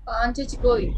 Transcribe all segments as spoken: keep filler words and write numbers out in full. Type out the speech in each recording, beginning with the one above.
പാഞ്ചേച്ചി പോയി.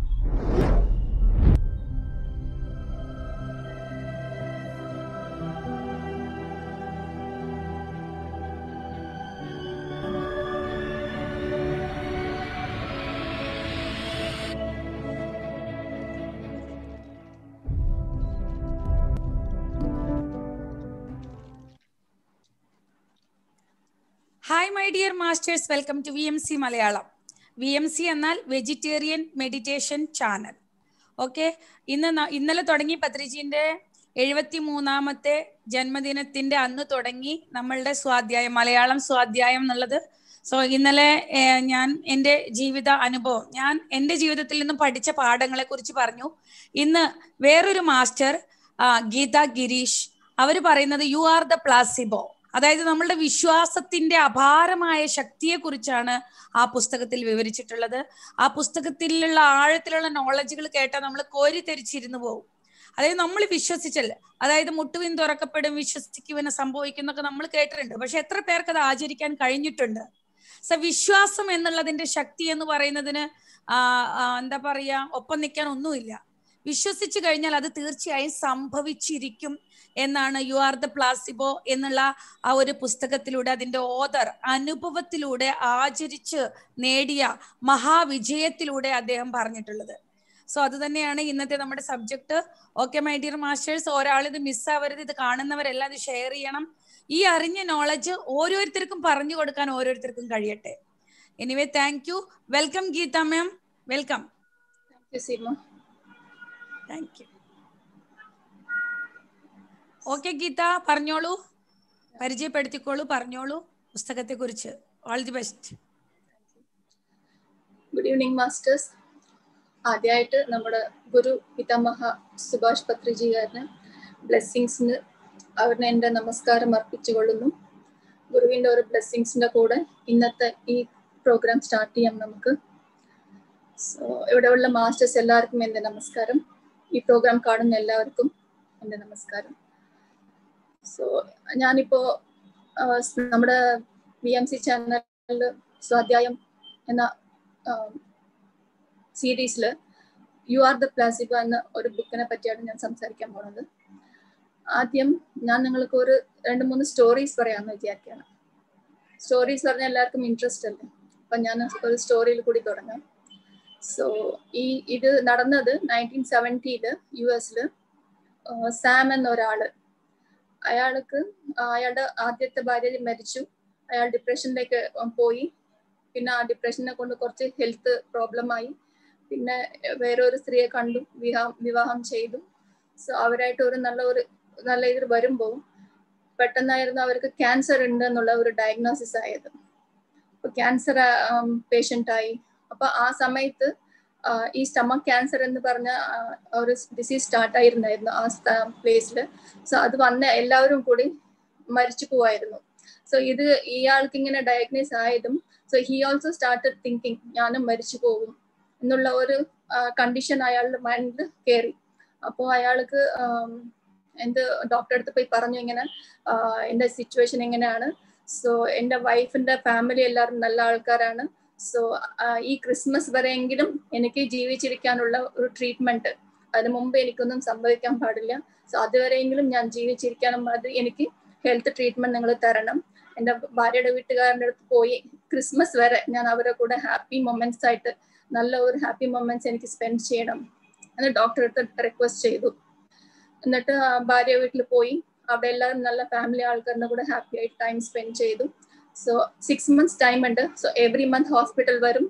Hi my dear masters, welcome to V M C Malayalam. V M C എന്നാൽ vegetarian meditation channel. Okay, ഇന്ന് ഇന്നലെ തുടങ്ങി പത്രിജീൻ്റെ എഴുപത്തി മൂന്നാമത്തെ ജന്മദിനത്തിൻ്റെ അന്ന് തുടങ്ങി നമ്മളുടെ സ്വാധ്യായം, മലയാളം സ്വാധ്യായം എന്നുള്ളത്. സോ ഇന്നലെ ഞാൻ എൻ്റെ ജീവിത അനുഭവം, ഞാൻ എൻ്റെ ജീവിതത്തിൽ നിന്നും പഠിച്ച പാഠങ്ങളെ കുറിച്ച് പറഞ്ഞു. ഇന്ന് വേറൊരു മാസ്റ്റർ ഗീത ഗിരീഷ്, അവർ പറയുന്നത് യു ആർ ദ പ്ലാസിബോ, അതായത് നമ്മളുടെ വിശ്വാസത്തിന്റെ അപാരമായ ശക്തിയെ കുറിച്ചാണ് ആ പുസ്തകത്തിൽ വിവരിച്ചിട്ടുള്ളത്. ആ പുസ്തകത്തിലുള്ള ആഴത്തിലുള്ള നോളജുകൾ കേട്ടാൽ നമ്മൾ കോരിത്തെരിച്ചിരുന്നു പോകും. അതായത് നമ്മൾ വിശ്വസിച്ചല്ല, അതായത് മുട്ടുവിൻ തുറക്കപ്പെടും, വിശ്വസിക്കുവിന് സംഭവിക്കുന്നൊക്കെ നമ്മൾ കേട്ടിട്ടുണ്ട്. പക്ഷെ എത്ര പേർക്ക് അത് ആചരിക്കാൻ കഴിഞ്ഞിട്ടുണ്ട്? സോ വിശ്വാസം എന്നുള്ളതിന്റെ ശക്തി എന്ന് പറയുന്നതിന് എന്താ പറയാ, ഒപ്പം നിൽക്കാൻ ഒന്നുമില്ല. വിശ്വസിച്ചു കഴിഞ്ഞാൽ അത് തീർച്ചയായും സംഭവിച്ചിരിക്കും എന്നാണ് യു ആർ ദ പ്ലാസിബോ എന്നുള്ള ആ ഒരു പുസ്തകത്തിലൂടെ അതിൻ്റെ ഓതർ അനുഭവത്തിലൂടെ ആചരിച്ച് നേടിയ മഹാവിജയത്തിലൂടെ അദ്ദേഹം പറഞ്ഞിട്ടുള്ളത്. സോ അത് തന്നെയാണ് ഇന്നത്തെ നമ്മുടെ subject. Okay my dear masters, ഒരാളിത് മിസ്സാവരുത്. ഇത് കാണുന്നവരെല്ലാം ഇത് ഷെയർ ചെയ്യണം. ഈ അറിഞ്ഞ നോളജ് ഓരോരുത്തർക്കും പറഞ്ഞു കൊടുക്കാൻ ഓരോരുത്തർക്കും കഴിയട്ടെ. Anyway, thank you. Welcome Geetha ma'am, welcome. Thank you. Okay Geetha, പറഞ്ഞോളൂ, പരിചയപ്പെടുത്തിക്കോളൂ, പറഞ്ഞോളൂ പുസ്തകത്തെ കുറിച്ച്. All the best. Good evening masters. ആദ്യമായിട്ട് നമ്മുടെ ഗുരു പിതാമഹ സുഭാഷ് പത്രിജിക്കാരന് ബ്ലെസ്സിങ്സിന് അവരിന് എൻ്റെ നമസ്കാരം അർപ്പിച്ചുകൊള്ളുന്നു. ഗുരുവിൻ്റെ ഒരു ബ്ലെസ്സിങ്സിൻ്റെ കൂടെ ഇന്നത്തെ ഈ പ്രോഗ്രാം സ്റ്റാർട്ട് ചെയ്യാം നമുക്ക്. സോ ഇവിടെയുള്ള മാസ്റ്റേഴ്സ് എല്ലാവർക്കും എൻ്റെ നമസ്കാരം. ഈ പ്രോഗ്രാം കാണുന്ന എല്ലാവർക്കും എൻ്റെ നമസ്കാരം. സോ ഞാനിപ്പോൾ നമ്മുടെ വി എം സി ചാനലിൽ സ്വാധ്യായം എന്ന സീരീസിൽ യു ആർ ദ പ്ലാസിബോ എന്ന ഒരു ബുക്കിനെ പറ്റിയാണ് ഞാൻ സംസാരിക്കാൻ പോണത്. ആദ്യം ഞാൻ നിങ്ങൾക്ക് ഒരു രണ്ട് മൂന്ന് സ്റ്റോറീസ് പറയാമെന്ന് വിചാരിക്കുകയാണ്. സ്റ്റോറീസ് പറഞ്ഞാൽ എല്ലാവർക്കും ഇൻട്രസ്റ്റ് അല്ലേ, അപ്പം ഞാൻ ഒരു സ്റ്റോറിയിൽ കൂടി തുടങ്ങാം. സോ ഈ ഇത് നടന്നത് നയൻറ്റീൻ സെവൻറ്റിയില് യു എസിൽ സാം എന്ന ഒരാള്, അയാൾക്ക് അയാളുടെ ആദ്യത്തെ ഭാര്യ മരിച്ചു. അയാൾ ഡിപ്രഷനിലേക്ക് പോയി. പിന്നെ ആ ഡിപ്രഷനെ കൊണ്ട് കുറച്ച് ഹെൽത്ത് പ്രോബ്ലമായി. പിന്നെ വേറെ ഒരു സ്ത്രീയെ കണ്ടു, വിവാഹം വിവാഹം ചെയ്തു. സോ അവരായിട്ട് ഒരു നല്ല ഒരു നല്ല ഇതിൽ വരുമ്പോൾ പെട്ടെന്നായിരുന്നു അവർക്ക് ക്യാൻസർ ഉണ്ട് എന്നുള്ള ഒരു ഡയഗ്നോസിസ് ആയത്. അപ്പോൾ ക്യാൻസർ പേഷ്യൻ്റായി. അപ്പോൾ ആ സമയത്ത് ഈ സ്റ്റമക് ക്യാൻസർ എന്ന് പറഞ്ഞ ഒരു ഡിസീസ് സ്റ്റാർട്ടായിരുന്നായിരുന്നു ആ പ്ലേസിൽ. സോ അത് വന്ന എല്ലാവരും കൂടി മരിച്ചു പോവായിരുന്നു. സോ ഇത് ഇയാൾക്ക് ഇങ്ങനെ ഡയഗ്നോസ് ആയതും so he also started thinking ഞാനും മരിച്ചു പോകും എന്നുള്ള ഒരു കണ്ടീഷൻ അയാളുടെ മൈൻഡിൽ കയറി. അപ്പോൾ അയാൾക്ക് എന്ത് ഡോക്ടറെ അടുത്ത് പോയി പറഞ്ഞു, ഇങ്ങനെ എൻ്റെ സിറ്റുവേഷൻ എങ്ങനെയാണ്. സോ എൻ്റെ വൈഫിൻ്റെ ഫാമിലി എല്ലാവരും നല്ല ആൾക്കാരാണ്. സോ ഈ ക്രിസ്മസ് വരെയെങ്കിലും എനിക്ക് ജീവിച്ചിരിക്കാനുള്ള ഒരു ട്രീറ്റ്മെൻറ്റ്, അതിന് മുമ്പ് എനിക്കൊന്നും സംഭവിക്കാൻ പാടില്ല. സോ അതുവരെയെങ്കിലും ഞാൻ ജീവിച്ചിരിക്കാനും അത് എനിക്ക് ഹെൽത്ത് ട്രീറ്റ്മെൻറ്റ് നിങ്ങൾ തരണം. എൻ്റെ ഭാര്യയുടെ വീട്ടുകാരുടെ അടുത്ത് പോയി ക്രിസ്മസ് വരെ ഞാൻ അവരുടെ കൂടെ ഹാപ്പി മൊമെന്റ്സ് ആയിട്ട് നല്ല ഒരു ഹാപ്പി മൊമെന്റ്സ് എനിക്ക് സ്പെൻഡ് ചെയ്യണം എന്ന് ഡോക്ടറെ അടുത്ത് റിക്വസ്റ്റ് ചെയ്തു. എന്നിട്ട് ഭാര്യ വീട്ടിൽ പോയി അവിടെ എല്ലാവരും നല്ല ഫാമിലി ആൾക്കാരുടെ കൂടെ ഹാപ്പി ആയിട്ട് ടൈം സ്പെൻഡ് ചെയ്തു. സോ സിക്സ് മന്ത്സ് ടൈം ഉണ്ട്. സോ എവറി മന്ത് ഹോസ്പിറ്റൽ വരും,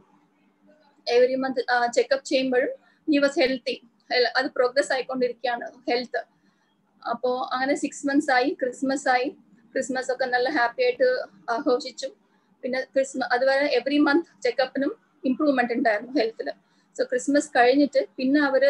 എവറി മന്ത് ചെക്കപ്പ് ചെയ്യുമ്പോഴും ഹി വാസ് ഹെൽത്തി. അത് പ്രോഗ്രസ് ആയിക്കൊണ്ടിരിക്കുകയാണ് ഹെൽത്ത്. അപ്പോൾ അങ്ങനെ സിക്സ് മന്ത്സ് ആയി, ക്രിസ്മസ് ആയി. ക്രിസ്മസ് ഒക്കെ നല്ല ഹാപ്പി ആയിട്ട് ആഘോഷിച്ചു. പിന്നെ ക്രിസ്മസ് അതുവരെ എവറി മന്ത് ചെക്കപ്പിനും ഇമ്പ്രൂവ്മെന്റ് ഉണ്ടായിരുന്നു ഹെൽത്തിൽ. സോ ക്രിസ്മസ് കഴിഞ്ഞിട്ട് പിന്നെ അവർ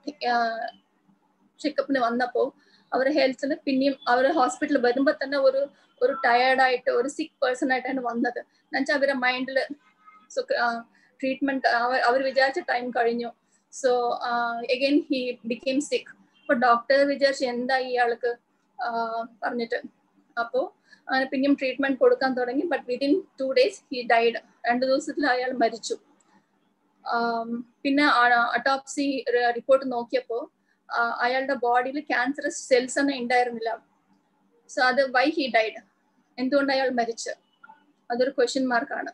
ചെക്കപ്പിന് വന്നപ്പോൾ അവർ ഹെൽത്തിൽ പിന്നെയും അവർ ഹോസ്പിറ്റലിൽ വരുമ്പോൾ തന്നെ ഒരു ഒരു ടയേർഡായിട്ട് ഒരു സിക്ക് പേഴ്സൺ ആയിട്ടാണ് വന്നത്. എന്നുവെച്ചാൽ അവരുടെ മൈൻഡിൽ സോ ട്രീറ്റ്മെന്റ് അവർ വിചാരിച്ച ടൈം കഴിഞ്ഞു. സോ അഗൈൻ ഹി ബിക്കെയിം സിക്ക്. അപ്പോൾ ഡോക്ടർ വിചാരിച്ചു എന്താ ഇയാൾക്ക് പറഞ്ഞിട്ട്. അപ്പോൾ അങ്ങനെ പിന്നെയും ട്രീറ്റ്മെന്റ് കൊടുക്കാൻ തുടങ്ങി. But within two days he died. രണ്ട് ദിവസത്തിൽ അയാൾ മരിച്ചു. പിന്നെ അട്ടോപ്സി റിപ്പോർട്ട് നോക്കിയപ്പോൾ അയാളുടെ ബോഡിയിൽ ക്യാൻസറസ് സെൽസ് ഒന്നും ഉണ്ടായിരുന്നില്ല. സോ അത് വൈ ഹി ഡൈഡ്, എന്തുകൊണ്ട് അയാൾ മരിച്ചു, അതൊരു ക്വസ്റ്റ്യൻ മാർക്കാണ്.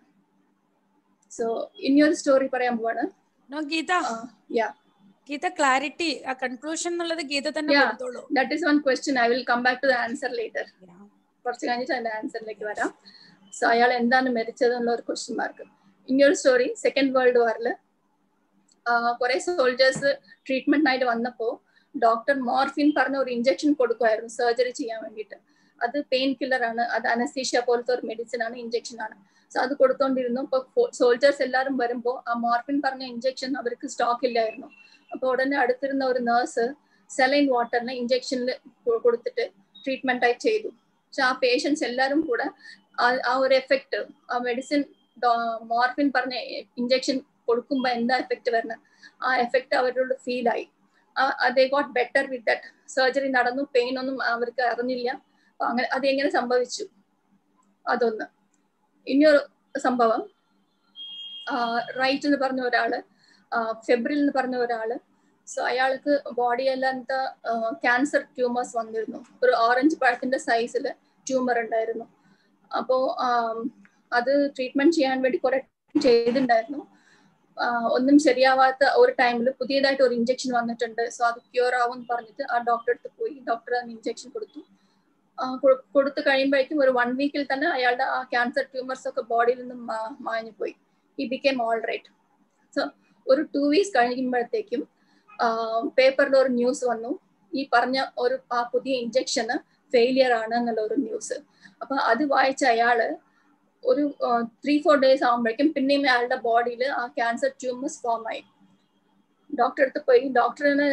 സോ ഇനിയൊരു സ്റ്റോറി പറയാൻ പോവാണ്. ഗീത ഗീത ക്ലാരിറ്റി ആ കൺക്ലൂഷൻ എന്നുള്ളത് ഗീത തന്നെ കൊടുത്തോളൂ. That is one question. I will come back to the answer later. കുറച്ച് കഴിഞ്ഞിട്ട് അതിന്റെ ആൻസറിലേക്ക് വരാം. സോ അയാൾ എന്താണ് മരിച്ചത് എന്നുള്ള ഒരു ക്വസ്റ്റ്യൻ മാർക്ക്. ഇനിയൊരു സ്റ്റോറി, സെക്കൻഡ് വേൾഡ് വാറില് കുറെ സോൾജേഴ്സ് ട്രീറ്റ്മെന്റിനായിട്ട് വന്നപ്പോ ഡോക്ടർ മോർഫിൻ പറഞ്ഞ ഒരു ഇഞ്ചക്ഷൻ കൊടുക്കുമായിരുന്നു സർജറി ചെയ്യാൻ വേണ്ടിയിട്ട്. അത് പെയിൻ കില്ലർ ആണ്, അത് അനസ്തീഷ്യ പോലത്തെ ഒരു മെഡിസിൻ ആണ്, ഇഞ്ചക്ഷൻ ആണ്. സോ അത് കൊടുത്തോണ്ടിരുന്നു. ഇപ്പൊ സോൾജേഴ്സ് എല്ലാവരും വരുമ്പോൾ ആ മോർഫിൻ പറഞ്ഞ ഇഞ്ചക്ഷൻ അവർക്ക് സ്റ്റോക്ക് ഇല്ലായിരുന്നു. അപ്പൊ ഉടനെ അടുത്തിരുന്ന ഒരു നേഴ്സ് സെലൈൻ വാട്ടറിന് ഇഞ്ചക്ഷനിൽ കൊടുത്തിട്ട് ട്രീറ്റ്മെന്റ് ആയി ചെയ്തു. പക്ഷെ ആ പേഷ്യൻസ് എല്ലാവരും കൂടെ ആ ഒരു എഫക്ട്, ആ മെഡിസിൻ മോർഫിൻ പറഞ്ഞ ഇഞ്ചക്ഷൻ കൊടുക്കുമ്പോൾ എന്താ എഫക്ട് വരുന്നത്, ആ എഫക്ട് അവരോട് ഫീൽ ആയി. They got better with that. Surgery നടന്നു, പെയിൻ ഒന്നും അവർക്ക് അറിഞ്ഞില്ല. അപ്പൊ അങ്ങനെ അത് എങ്ങനെ സംഭവിച്ചു, അതൊന്ന്. ഇനിയൊരു സംഭവം, റൈറ്റ് എന്ന് പറഞ്ഞ ഒരാള്, ഫെബ്രിൽ എന്ന് പറഞ്ഞ ഒരാള്, സോ അയാൾക്ക് ബോഡിയെല്ലാത്ത ക്യാൻസർ ട്യൂമേഴ്സ് വന്നിരുന്നു. ഒരു ഓറഞ്ച് പഴത്തിന്റെ സൈസിൽ ട്യൂമർ ഉണ്ടായിരുന്നു. അപ്പോ അത് ട്രീറ്റ്മെന്റ് ചെയ്യാൻ വേണ്ടി കുറെ ചെയ്തിട്ടുണ്ടായിരുന്നു. ഒന്നും ശരിയാവാത്ത ഒരു ടൈമിൽ പുതിയതായിട്ട് ഒരു ഇഞ്ചക്ഷൻ വന്നിട്ടുണ്ട്, സോ അത് ക്യൂർ ആവും എന്ന് പറഞ്ഞിട്ട് ആ ഡോക്ടറെ അടുത്ത് പോയി. ഡോക്ടർ അതിന് ഇഞ്ചക്ഷൻ കൊടുത്തു. കൊടുത്തു കഴിയുമ്പോഴേക്കും ഒരു വൺ വീക്കിൽ തന്നെ അയാളുടെ ആ ക്യാൻസർ ട്യൂമേഴ്സ് ഒക്കെ ബോഡിയിൽ നിന്നും മാഞ്ഞു പോയി. He became all right. So ഒരു ടു വീക്സ് കഴിയുമ്പോഴത്തേക്കും പേപ്പറിൽ ഒരു ന്യൂസ് വന്നു, ഈ പറഞ്ഞ ഒരു ആ പുതിയ ഇഞ്ചക്ഷന് ഫെയിലിയർ ആണ് എന്നുള്ള ഒരു ന്യൂസ്. അപ്പൊ അത് വായിച്ച അയാള് ഒരു ത്രീ ഫോർ ഡേയ്സ് ആകുമ്പോഴേക്കും പിന്നെയും അയാളുടെ ബോഡിയിൽ ആ ക്യാൻസർ ട്യൂമേഴ്സ് ഫോം ആയി. ഡോക്ടറെ അടുത്ത് പോയി. ഡോക്ടറിന്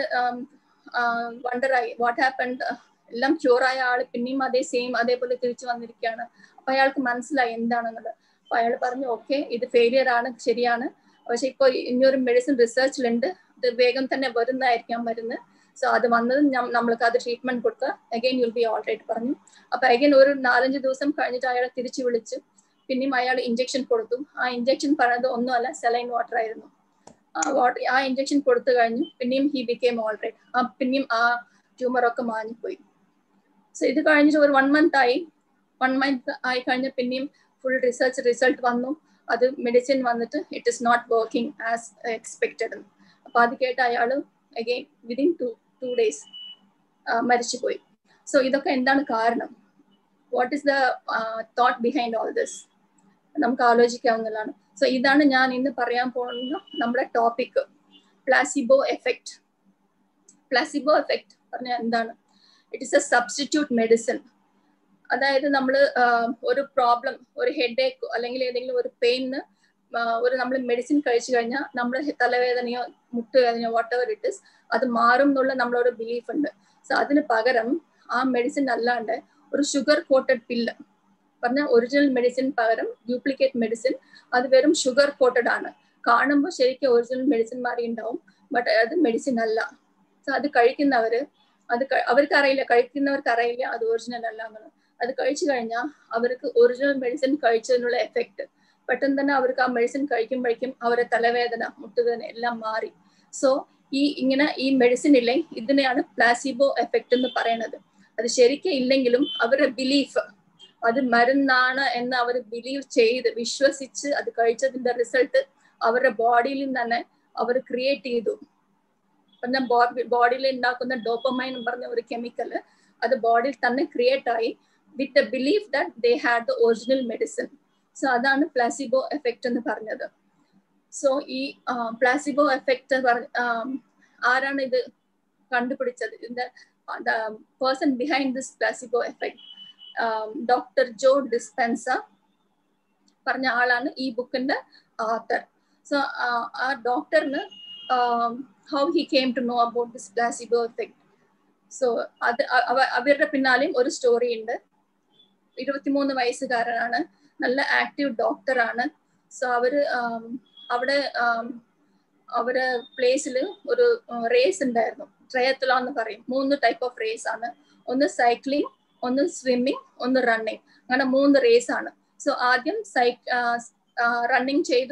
വണ്ടറായി വാട്ട് ഹാപ്പൻഡ്, എല്ലാം ക്യൂർ ആയ ആള് പിന്നെയും അതേ സെയിം അതേപോലെ തിരിച്ചു വന്നിരിക്കുകയാണ്. അപ്പൊ അയാൾക്ക് മനസ്സിലായി എന്താണെന്നുള്ളത്. അപ്പൊ അയാൾ പറഞ്ഞു ഓക്കെ ഇത് ഫെയിലിയർ ആണ്, ശരിയാണ്, പക്ഷെ ഇപ്പൊ ഇനിയൊരു മെഡിസിൻ റിസർച്ചിലുണ്ട്, അത് വേഗം തന്നെ വരുന്നതായിരിക്കാം മരുന്ന്. സോ അത് വന്നത് നമ്മൾക്ക് അത് ട്രീറ്റ്മെന്റ് കൊടുക്കുക, again you'll be all right പറഞ്ഞു. അപ്പൊ അഗൈൻ ഒരു നാലഞ്ച് ദിവസം കഴിഞ്ഞിട്ട് അയാളെ തിരിച്ചു വിളിച്ച് പിന്നെയും അയാൾ ഇഞ്ചക്ഷൻ കൊടുത്തു. ആ ഇഞ്ചക്ഷൻ പറഞ്ഞത് ഒന്നുമല്ല, സെലൈൻ വാട്ടർ ആയിരുന്നു. ആ വാട്ടർ ആ ഇഞ്ചക്ഷൻ കൊടുത്തു കഴിഞ്ഞു. പിന്നെയും ഹി ബിക്കേം ഓൾ റൈറ്റ്. ആ പിന്നെയും ആ ട്യൂമർ ഒക്കെ മാഞ്ഞുപോയി. സോ ഇത് കഴിഞ്ഞിട്ട് ഒരു വൺ മന്ത് ആയി. വൺ മന്ത് ആയി കഴിഞ്ഞ പിന്നെയും ഫുൾ റിസർച്ച് റിസൾട്ട് വന്നു. അത് മെഡിസിൻ വന്നിട്ട് it is not working as expected. അപ്പൊ അത് കേട്ട് അയാൾ again within two two days മരിച്ചുപോയി. സോ ഇതൊക്കെ എന്താണ് കാരണം? What is the thought behind all this? നമുക്ക് ആലോചിക്കാവുന്നതാണ്. സോ ഇതാണ് ഞാൻ ഇന്ന് പറയാൻ പോകുന്ന നമ്മുടെ topic, placebo effect. Placebo effect പറഞ്ഞാൽ എന്താണ്? It is a substitute medicine. അതായത് നമ്മൾ ഒരു പ്രോബ്ലം, ഒരു ഹെഡ് ഏക്ക് അല്ലെങ്കിൽ ഏതെങ്കിലും ഒരു പെയിന് ഒരു നമ്മൾ മെഡിസിൻ കഴിച്ചു കഴിഞ്ഞാൽ നമ്മുടെ തലവേദനയോ മുട്ടുവേദനയോ വാട്ട് എവർ ഇറ്റ് ഇസ് അത് മാറും എന്നുള്ള നമ്മളൊരു ബിലീഫ് ഉണ്ട്. സോ അതിന് പകരം ആ മെഡിസിൻ അല്ലാണ്ട് ഒരു ഷുഗർ കോട്ടഡ് പില്ല് പറഞ്ഞ ഒറിജിനൽ മെഡിസിൻ പകരം ഡ്യൂപ്ലിക്കേറ്റ് മെഡിസിൻ, അത് വെറും ഷുഗർ കോട്ടഡ് ആണ്. കാണുമ്പോൾ ശരിക്കും ഒറിജിനൽ മെഡിസിൻ മാറി ഉണ്ടാവും, ബട്ട് അത് മെഡിസിൻ അല്ല. സോ അത് കഴിക്കുന്നവര് അത് അവർക്ക് അറിയില്ല, കഴിക്കുന്നവർക്ക് അറിയില്ല അത് ഒറിജിനൽ അല്ല എന്നുള്ളത്. അത് കഴിച്ചു കഴിഞ്ഞാൽ അവർക്ക് ഒറിജിനൽ മെഡിസിൻ കഴിച്ചതിനുള്ള എഫക്ട് പെട്ടെന്ന് തന്നെ അവർക്ക് ആ മെഡിസിൻ കഴിക്കുമ്പോഴേക്കും അവരെ തലവേദന മുട്ടുവേദന എല്ലാം മാറി. സോ ഈ ഇങ്ങനെ ഈ മെഡിസിൻ ഇല്ലേ, ഇതിനെയാണ് പ്ലാസിബോ എഫക്റ്റ് എന്ന് പറയുന്നത്. അത് ശരിക്കും ഇല്ലെങ്കിലും അവരുടെ ബിലീഫ് അത് മരുന്നാണ് എന്ന് അവർ ബിലീവ് ചെയ്ത് വിശ്വസിച്ച് അത് കഴിച്ചതിന്റെ റിസൾട്ട് അവരുടെ ബോഡിയിൽ തന്നെ അവർ ക്രിയേറ്റ് ചെയ്തു. പറഞ്ഞ ബോഡിയിൽ ഉണ്ടാക്കുന്ന ഡോപ്പമൈൻ എന്ന് പറഞ്ഞ ഒരു കെമിക്കൽ അത് ബോഡിയിൽ തന്നെ ക്രിയേറ്റ് ആയി with the belief that they had the original medicine. So അതാണ് പ്ലാസിബോ എഫക്റ്റ് എന്ന് പറഞ്ഞത്. സോ ഈ പ്ലാസിബോ എഫക്റ്റ് ആരാണ് ഇത് കണ്ടുപിടിച്ചത്? ഇതിന്റെ person behind this placebo effect doctor Joe Dispenza പറഞ്ഞ ആളാണ് ഈ ബുക്കിന്റെ author. So uh, our doctor uh, how he came to know about this placebo effect. So അത് അവരുടെ പിന്നാലെയും ഒരു സ്റ്റോറി ഉണ്ട്. ഇരുപത്തിമൂന്ന് വയസ്സുകാരനാണ്, നല്ല ആക്റ്റീവ് ഡോക്ടറാണ്. സോ അവര് അവിടെ അവരുടെ പ്ലേസിൽ ഒരു റേസ് ഉണ്ടായിരുന്നു, ട്രയത്ലോൺ എന്ന് പറയും. മൂന്ന് ടൈപ്പ് ഓഫ് റേസ് ആണ്, ഒന്ന് സൈക്ലിംഗ്, ഒന്ന് സ്വിമ്മിങ്, ഒന്ന് റണ്ണിങ്, അങ്ങനെ മൂന്ന് റേസ് ആണ്. സോ ആദ്യം സൈ റണ്ണിങ് ചെയ്തു,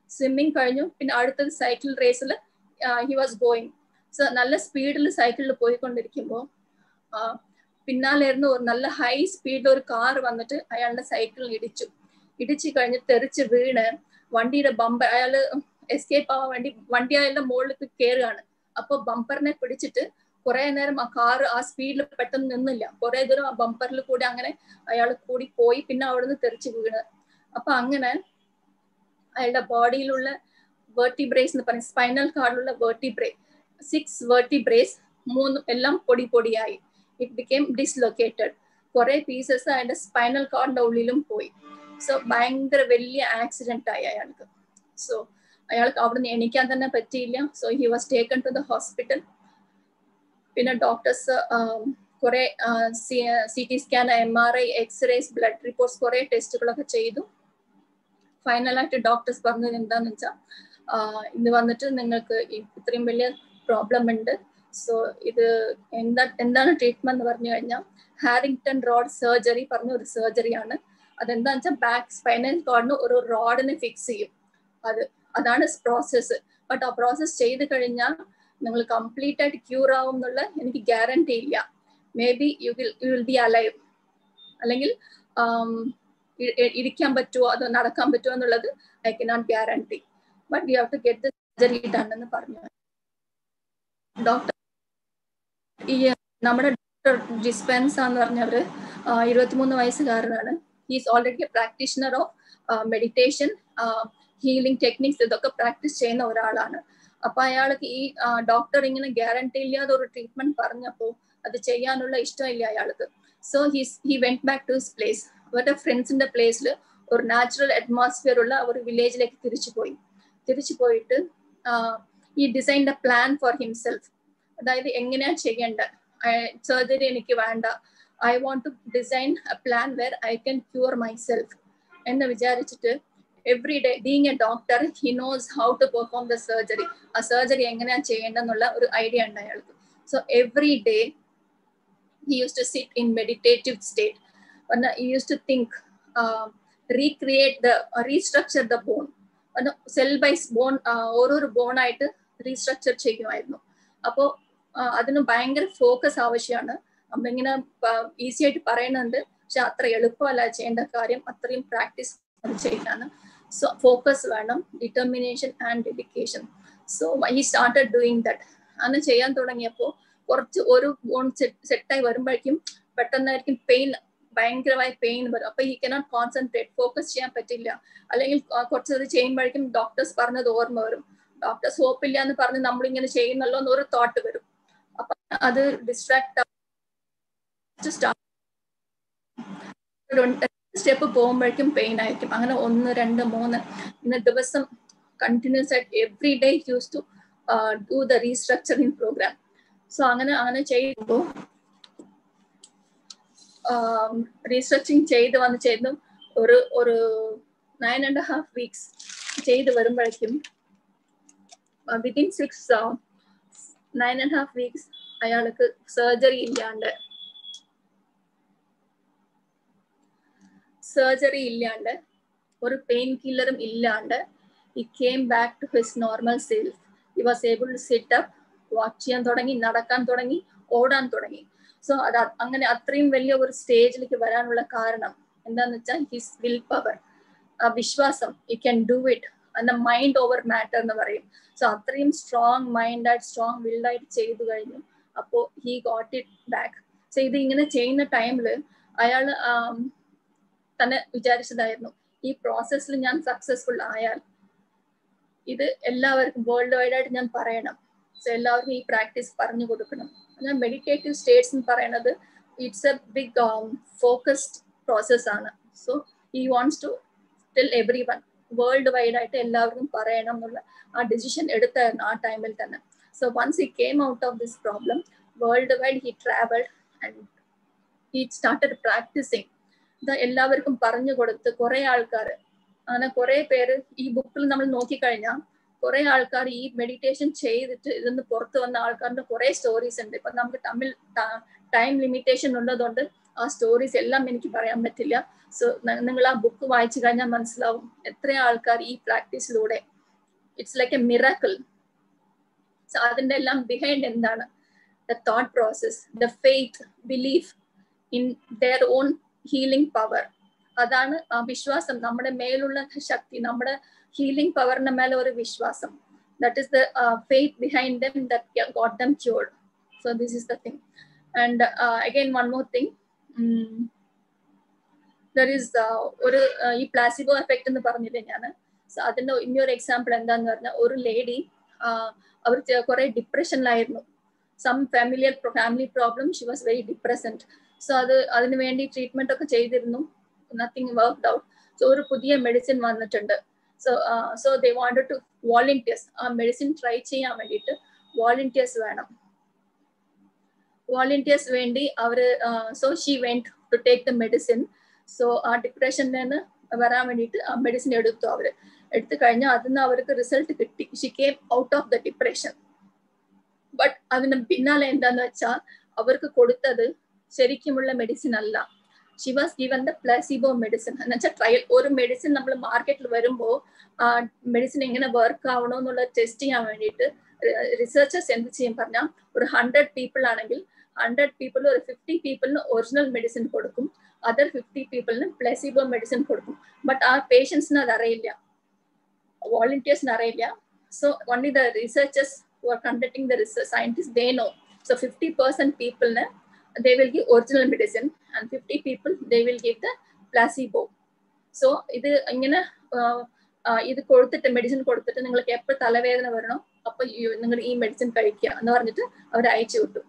സ്വിമ്മിങ് കഴിഞ്ഞു. പിന്നെ അടുത്തത് സൈക്കിൾ റേസിൽ ഹി വാസ് ഗോയിങ്. സോ നല്ല സ്പീഡിൽ സൈക്കിളിൽ പോയിക്കൊണ്ടിരിക്കുമ്പോൾ പിന്നാലെ ഇരുന്ന് ഒരു നല്ല ഹൈ സ്പീഡിൽ ഒരു കാർ വന്നിട്ട് അയാളുടെ സൈക്കിളിൽ ഇടിച്ചു. ഇടിച്ചു കഴിഞ്ഞ് തെറിച്ച് വീണ് വണ്ടിയുടെ ബമ്പർ, അയാള് എസ്കേപ്പ് ആവാൻ വേണ്ടി വണ്ടി അയാളുടെ മുകളിലേക്ക് കയറുകയാണ്. അപ്പൊ ബമ്പറിനെ പിടിച്ചിട്ട് കുറെ നേരം ആ കാറ് ആ സ്പീഡിൽ പെട്ടെന്ന് നിന്നില്ല. കുറെ ദൂരം ആ ബമ്പറിൽ കൂടി അങ്ങനെ അയാൾ കൂടി പോയി. പിന്നെ അവിടുന്ന് തെറിച്ച് വീണ്. അപ്പൊ അങ്ങനെ അയാളുടെ ബോഡിയിലുള്ള വെർട്ടിബ്രേസ് എന്ന് പറയും, സ്പൈനൽ കാർഡിലുള്ള വെർട്ടിബ്രേ, സിക്സ് വെർട്ടിബ്രേസ് മൂന്നും എല്ലാം പൊടി പൊടിയായി. It became dislocated. കുറെ പീസസ് അയാളുടെ സ്പൈനൽ കാർഡിന്റെ ഉള്ളിലും പോയി. സോ ഭയങ്കര വലിയ ആക്സിഡന്റ് ആയി അയാൾക്ക്. സോ അയാൾക്ക് അവിടുന്ന് എണീക്കാൻ തന്നെ പറ്റിയില്ല. So he was taken to the hospital. പിന്നെ ഡോക്ടേഴ്സ് കുറെ C T scan, M R I, X-rays, blood reports, കുറെ ടെസ്റ്റുകളൊക്കെ ചെയ്തു. ഫൈനലായിട്ട് ഡോക്ടേഴ്സ് പറഞ്ഞത് എന്താന്ന് വെച്ചാൽ ഇത് വന്നിട്ട് നിങ്ങൾക്ക് ഇത്രയും വലിയ പ്രോബ്ലം ഉണ്ട്. സോ ഇത് എന്താ എന്താണ് ട്രീറ്റ്മെന്റ് എന്ന് പറഞ്ഞു കഴിഞ്ഞാൽ ഹാരിങ്ടൺ റോഡ് സർജറി പറഞ്ഞ ഒരു സർജറിയാണ്. അതെന്താന്ന് വെച്ചാൽ ബാക്ക് സ്പൈനൽ കോർഡിന് ഒരു റോഡിനെ ഫിക്സ് ചെയ്യും. അത് അതാണ് പ്രോസസ്സ്. ബട്ട് ആ പ്രോസസ്സ് ചെയ്ത് കഴിഞ്ഞാൽ നിങ്ങൾ കംപ്ലീറ്റ് ആയിട്ട് ക്യൂർ ആവും എന്നുള്ള എനിക്ക് ഗ്യാരണ്ടി ഇല്ല. Maybe you will you will be alive, അല്ലെങ്കിൽ ഇരിക്കാൻ പറ്റുമോ അതോ നടക്കാൻ പറ്റുമോ എന്നുള്ളത് I cannot guarantee. But you have to get the surgery done എന്ന് പറഞ്ഞു ഡോക്ടർ. ഈ നമ്മുടെ ഡോക്ടർ ഡിസ്പെൻസ എന്ന് പറഞ്ഞവര് ഇരുപത്തിമൂന്ന് വയസ്സുകാരനാണ്. He's already a practitioner of meditation, healing techniques, ഇതൊക്കെ പ്രാക്ടീസ് ചെയ്യുന്ന ഒരാളാണ്. അപ്പൊ അയാൾക്ക് ഈ ഡോക്ടർ ഇങ്ങനെ ഗ്യാരണ്ടി ഇല്ലാതെ ഒരു ട്രീറ്റ്മെന്റ് പറഞ്ഞപ്പോ അത് ചെയ്യാനുള്ള ഇഷ്ടമില്ല അയാൾക്ക്. So he's he went back to his place. അവരുടെ ഫ്രണ്ട്സിന്റെ പ്ലേസിൽ ഒരു നാച്ചുറൽ അറ്റ്മോസ്ഫിയർ ഉള്ള ഒരു വില്ലേജിലേക്ക് തിരിച്ചു പോയി. തിരിച്ചു പോയിട്ട് ഈ design the plan for himself. അതായത് എങ്ങനെയാ ചെയ്യേണ്ട, സർജറി എനിക്ക് വേണ്ട, I want to design a plan where I can cure myself എന്ന് വിചാരിച്ചിട്ട് every day, being a doctor, he knows how to perform the surgery. ആ സർജറി എങ്ങനെയാ ചെയ്യേണ്ടെന്നുള്ള ഒരു ഐഡിയ ഉണ്ട് അയാൾക്ക്. So every day he used to sit in meditative state. And he used to think, uh, recreate the, uh, restructure the bone. And cell by bone, ഓരോരു ബോണായിട്ട് restructure ചെയ്യുമായിരുന്നു. അപ്പോൾ അതിന് ഭയങ്കര ഫോക്കസ് ആവശ്യമാണ്. നമ്മളിങ്ങനെ ഈസി ആയിട്ട് പറയുന്നുണ്ട്, പക്ഷെ അത്ര എളുപ്പമല്ല ചെയ്യേണ്ട കാര്യം. അത്രയും പ്രാക്ടീസ് ചെയ്യാനാണ്. സോ ഫോക്കസ് വേണം, determination and dedication. So he started doing that. അങ്ങനെ ചെയ്യാൻ തുടങ്ങിയപ്പോൾ കുറച്ച് ഒരു ബോൺ സെറ്റായി വരുമ്പോഴേക്കും പെട്ടെന്നായിരിക്കും പെയിൻ, ഭയങ്കരമായ പെയിൻ വരും. അപ്പൊ ഈ കനോട്ട് കോൺസെൻട്രേറ്റ്, ഫോക്കസ് ചെയ്യാൻ പറ്റില്ല. അല്ലെങ്കിൽ കുറച്ച് ഇത് ചെയ്യുമ്പോഴേക്കും ഡോക്ടേഴ്സ് പറഞ്ഞത് ഓർമ്മ വരും. ഡോക്ടേഴ്സ് ഹോപ്പില്ല എന്ന് പറഞ്ഞ് നമ്മളിങ്ങനെ ചെയ്യുന്നല്ലോ എന്നൊരു തോട്ട് വരും. അപ്പൊ അത് ഡിസ്ട്രാക്ട് സ്റ്റെപ്പ് പോകുമ്പോഴേക്കും പെയിൻ ആയിരിക്കും. അങ്ങനെ ഒന്ന് രണ്ട് മൂന്ന് ഇന്ന ദിവസം കണ്ടിന്യൂസ് ആയിട്ട് every day use to do the restructuring program. So അങ്ങനെ അങ്ങനെ ചെയ്യുമ്പോൾ റീസ്ട്രക്ചറിങ് ചെയ്ത് വന്ന് ചെയ്തു ഒരു ഒരു നയൻ ആൻഡ് ഹാഫ് വീക്സ് ചെയ്ത് വരുമ്പോഴേക്കും within six nine and half weeks അയാൾക്ക് സർജറി ഇല്ലാണ്ട് സർജറി ഇല്ലാണ്ട് ഒരു പെയിൻ കില്ലറും ഇല്ലാണ്ട് he came back to his normal self. He was able to sit up, വാക്ക് ചെയ്യാൻ തുടങ്ങി, നടക്കാൻ തുടങ്ങി, ഓടാൻ തുടങ്ങി. സോ അത് അങ്ങനെ അത്രയും വലിയ ഒരു സ്റ്റേജിലേക്ക് വരാനുള്ള കാരണം എന്താന്ന് വെച്ചാൽ ഹിസ് വിൽ പവർ, വിശ്വാസം, യു ക്യാൻ ഡു ഇറ്റ്. അന്ന മൈൻഡ് ഓവർ മാറ്റർ എന്ന് പറയും. സോ അത്രയും സ്ട്രോങ് മൈൻഡായിട്ട് സ്ട്രോങ് വിൽഡായിട്ട് ചെയ്തു കഴിഞ്ഞു. അപ്പോൾ he got it back. So ഇത് ഇങ്ങനെ ചെയ്യുന്ന ടൈമിൽ അയാൾ തന്നെ വിചാരിച്ചതായിരുന്നു, ഈ പ്രോസസ്സിൽ ഞാൻ സക്സസ്ഫുൾ ആയാൽ ഇത് എല്ലാവർക്കും വേൾഡ് വൈഡ് ആയിട്ട് ഞാൻ പറയണം. സോ എല്ലാവർക്കും ഈ പ്രാക്ടീസ് പറഞ്ഞു കൊടുക്കണം. ഞാൻ മെഡിറ്റേറ്റീവ് സ്റ്റേറ്റ്സ് എന്ന് പറയുന്നത് it's a big focused process ആണ്. So he wants to tell everyone, worldwide ആയിട്ട് എല്ലാവർക്കും പറയണം എന്നുള്ള ആ ഡിസിഷൻ എടുത്തായിരുന്നു ആ ടൈമിൽ തന്നെ. So once he came out of this problem, worldwide he travelled and he started practising. ഇത് എല്ലാവർക്കും പറഞ്ഞു കൊടുത്ത് കുറെ ആൾക്കാർ, അങ്ങനെ കുറെ പേര് ഈ ബുക്കിൽ നമ്മൾ നോക്കിക്കഴിഞ്ഞാൽ കുറെ ആൾക്കാർ ഈ മെഡിറ്റേഷൻ ചെയ്തിട്ട് ഇതിന്ന് പുറത്ത് വന്ന ആൾക്കാരുടെ കുറെ സ്റ്റോറീസ് ഉണ്ട്. ഇപ്പൊ നമുക്ക് തമ്മിൽ ടൈം ലിമിറ്റേഷൻ ഉള്ളതുകൊണ്ട് ആ സ്റ്റോറീസ് എല്ലാം എനിക്ക് പറയാൻ പറ്റില്ല. സോ നിങ്ങൾ ആ ബുക്ക് വായിച്ചു കഴിഞ്ഞാൽ മനസ്സിലാവും എത്ര ആൾക്കാർ ഈ പ്രാക്ടീസിലൂടെ it's like a miracle. So അതിൻ്റെ എല്ലാം ബിഹൈൻഡ് എന്താണ്? The thought process, the faith, belief in their own healing power. അതാണ് ആ വിശ്വാസം, നമ്മുടെ മേലുള്ള ശക്തി, നമ്മുടെ ഹീലിംഗ് പവറിന്റെ മേലെ ഒരു വിശ്വാസം. That is the faith behind them that got them cured. So this is the thing. And again one more thing, there is ഒരു ഈ പ്ലാസിബോ എഫക്റ്റ് എന്ന് പറഞ്ഞില്ലേ ഞാൻ. സോ അതിന്റെ ഇനിയൊരു എക്സാമ്പിൾ എന്താന്ന് പറഞ്ഞാൽ, ഒരു ലേഡി അവർ കുറെ ഡിപ്രഷനിലായിരുന്നു. Some familiar family problem, she was very depressant. So അത് അതിന് വേണ്ടി ട്രീറ്റ്മെന്റ് ഒക്കെ ചെയ്തിരുന്നു, നത്തിങ് വർക്ക്ഡ് ഔട്ട്. സോ ഒരു പുതിയ മെഡിസിൻ വന്നിട്ടുണ്ട്. So so they wanted to volunteers, ആ മെഡിസിൻ ട്രൈ ചെയ്യാൻ വേണ്ടിയിട്ട് വോളണ്ടിയേഴ്സ് വേണം. വോളണ്ടിയേഴ്സ് വേണ്ടി അവർ, so she went to take the medicine. So ആ ഡിപ്രഷനിൽ നിന്ന് വരാൻ വേണ്ടിയിട്ട് ആ മെഡിസിൻ എടുത്തു. അവർ എടുത്തു കഴിഞ്ഞാൽ അതിന് അവർക്ക് റിസൾട്ട് കിട്ടി. She came out of the depression. But അതിന് പിന്നാലെ എന്താന്ന് വെച്ചാൽ അവർക്ക് കൊടുത്തത് ശരിക്കുമുള്ള മെഡിസിൻ അല്ല. She was given the placebo medicine. എന്ന് വെച്ചാൽ ട്രയൽ. ഒരു മെഡിസിൻ നമ്മൾ മാർക്കറ്റിൽ വരുമ്പോൾ ആ മെഡിസിൻ എങ്ങനെ വർക്ക് ആവണോ എന്നുള്ള ടെസ്റ്റ് ചെയ്യാൻ വേണ്ടിയിട്ട് റിസർച്ചേഴ്സ് എന്ത് ചെയ്യും പറഞ്ഞാൽ, ഒരു ഹൺഡ്രഡ് പീപ്പിൾ ആണെങ്കിൽ ഹൺഡ്രഡ് പീപ്പിൾ ഒരു ഫിഫ്റ്റി പീപ്പിളിന് ഒറിജിനൽ മെഡിസിൻ കൊടുക്കും, അതർ ഫിഫ്റ്റി പീപ്പിളിന് പ്ലാസിബോ മെഡിസിൻ കൊടുക്കും. ബട്ട് ആ പേഷ്യൻസിന് അത് അറിയില്ല, വോളണ്ടിയേഴ്സിന് അറിയില്ല. So only the researchers who are conducting the research, scientists, they know. So fifty percent people ne, they will give original medicine, and fifty people they will give the placebo. So ഇത് ഇങ്ങനെ ഇത് കൊടുത്തിട്ട്, medicine കൊടുത്തിട്ട് നിങ്ങൾക്ക് എപ്പോൾ തലവേദന വരണോ അപ്പൊ നിങ്ങൾ ഈ മെഡിസിൻ കഴിക്കുക എന്ന് പറഞ്ഞിട്ട് അവർ അയച്ചു വിട്ടു.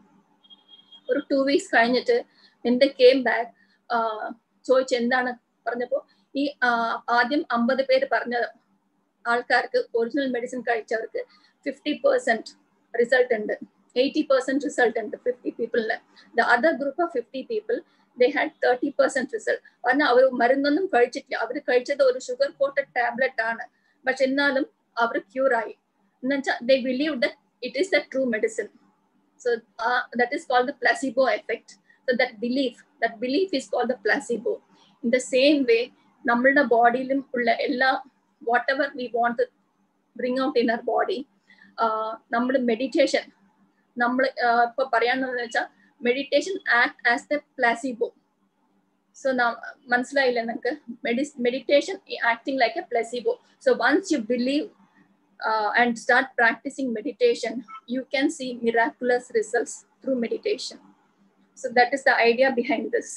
ഒരു ടു വീക്സ് കഴിഞ്ഞിട്ട് എന്റെ കെയിം ബാക്ക് ചോദിച്ചു എന്താണ് പറഞ്ഞപ്പോ, ഈ ആദ്യം അമ്പത് പേര് പറഞ്ഞ ആൾക്കാർക്ക് ഒറിജിനൽ മെഡിസിൻ കഴിച്ചവർക്ക് ഫിഫ്റ്റി പെർസെന്റ് റിസൾട്ട് ഉണ്ട്, എയ്റ്റി പെർസെന്റ് റിസൾട്ട് ഉണ്ട് ഫിഫ്റ്റി പീപ്പിളിന്. The other group of fifty people they had thirty percent result. പറഞ്ഞാൽ അവർ മരുന്നൊന്നും കഴിച്ചിട്ടില്ല, അവർ കഴിച്ചത് ഒരു ഷുഗർ കോട്ടഡ് ടാബ്ലറ്റ് ആണ്. പക്ഷെ എന്നാലും അവർ ക്യൂർ ആയി. എന്ന് വെച്ചാൽ they believe that it is the true medicine. So that is called the placebo effect. So that belief that belief is called the placebo. In the same way നമ്മളുടെ ബോഡിയിലും ഉള്ള എല്ലാ whatever we want to bring out in our body, നമ്മൾ meditation, നമ്മൾ ഇപ്പൊ പറയാന്ന് വെച്ചാൽ meditation act as the placebo. So മനസ്സിലായില്ലേ നിങ്ങൾക്ക്? Meditation acting like a placebo. So once you believe and start practising meditation, you can see miraculous results through meditation. So that is the idea behind this.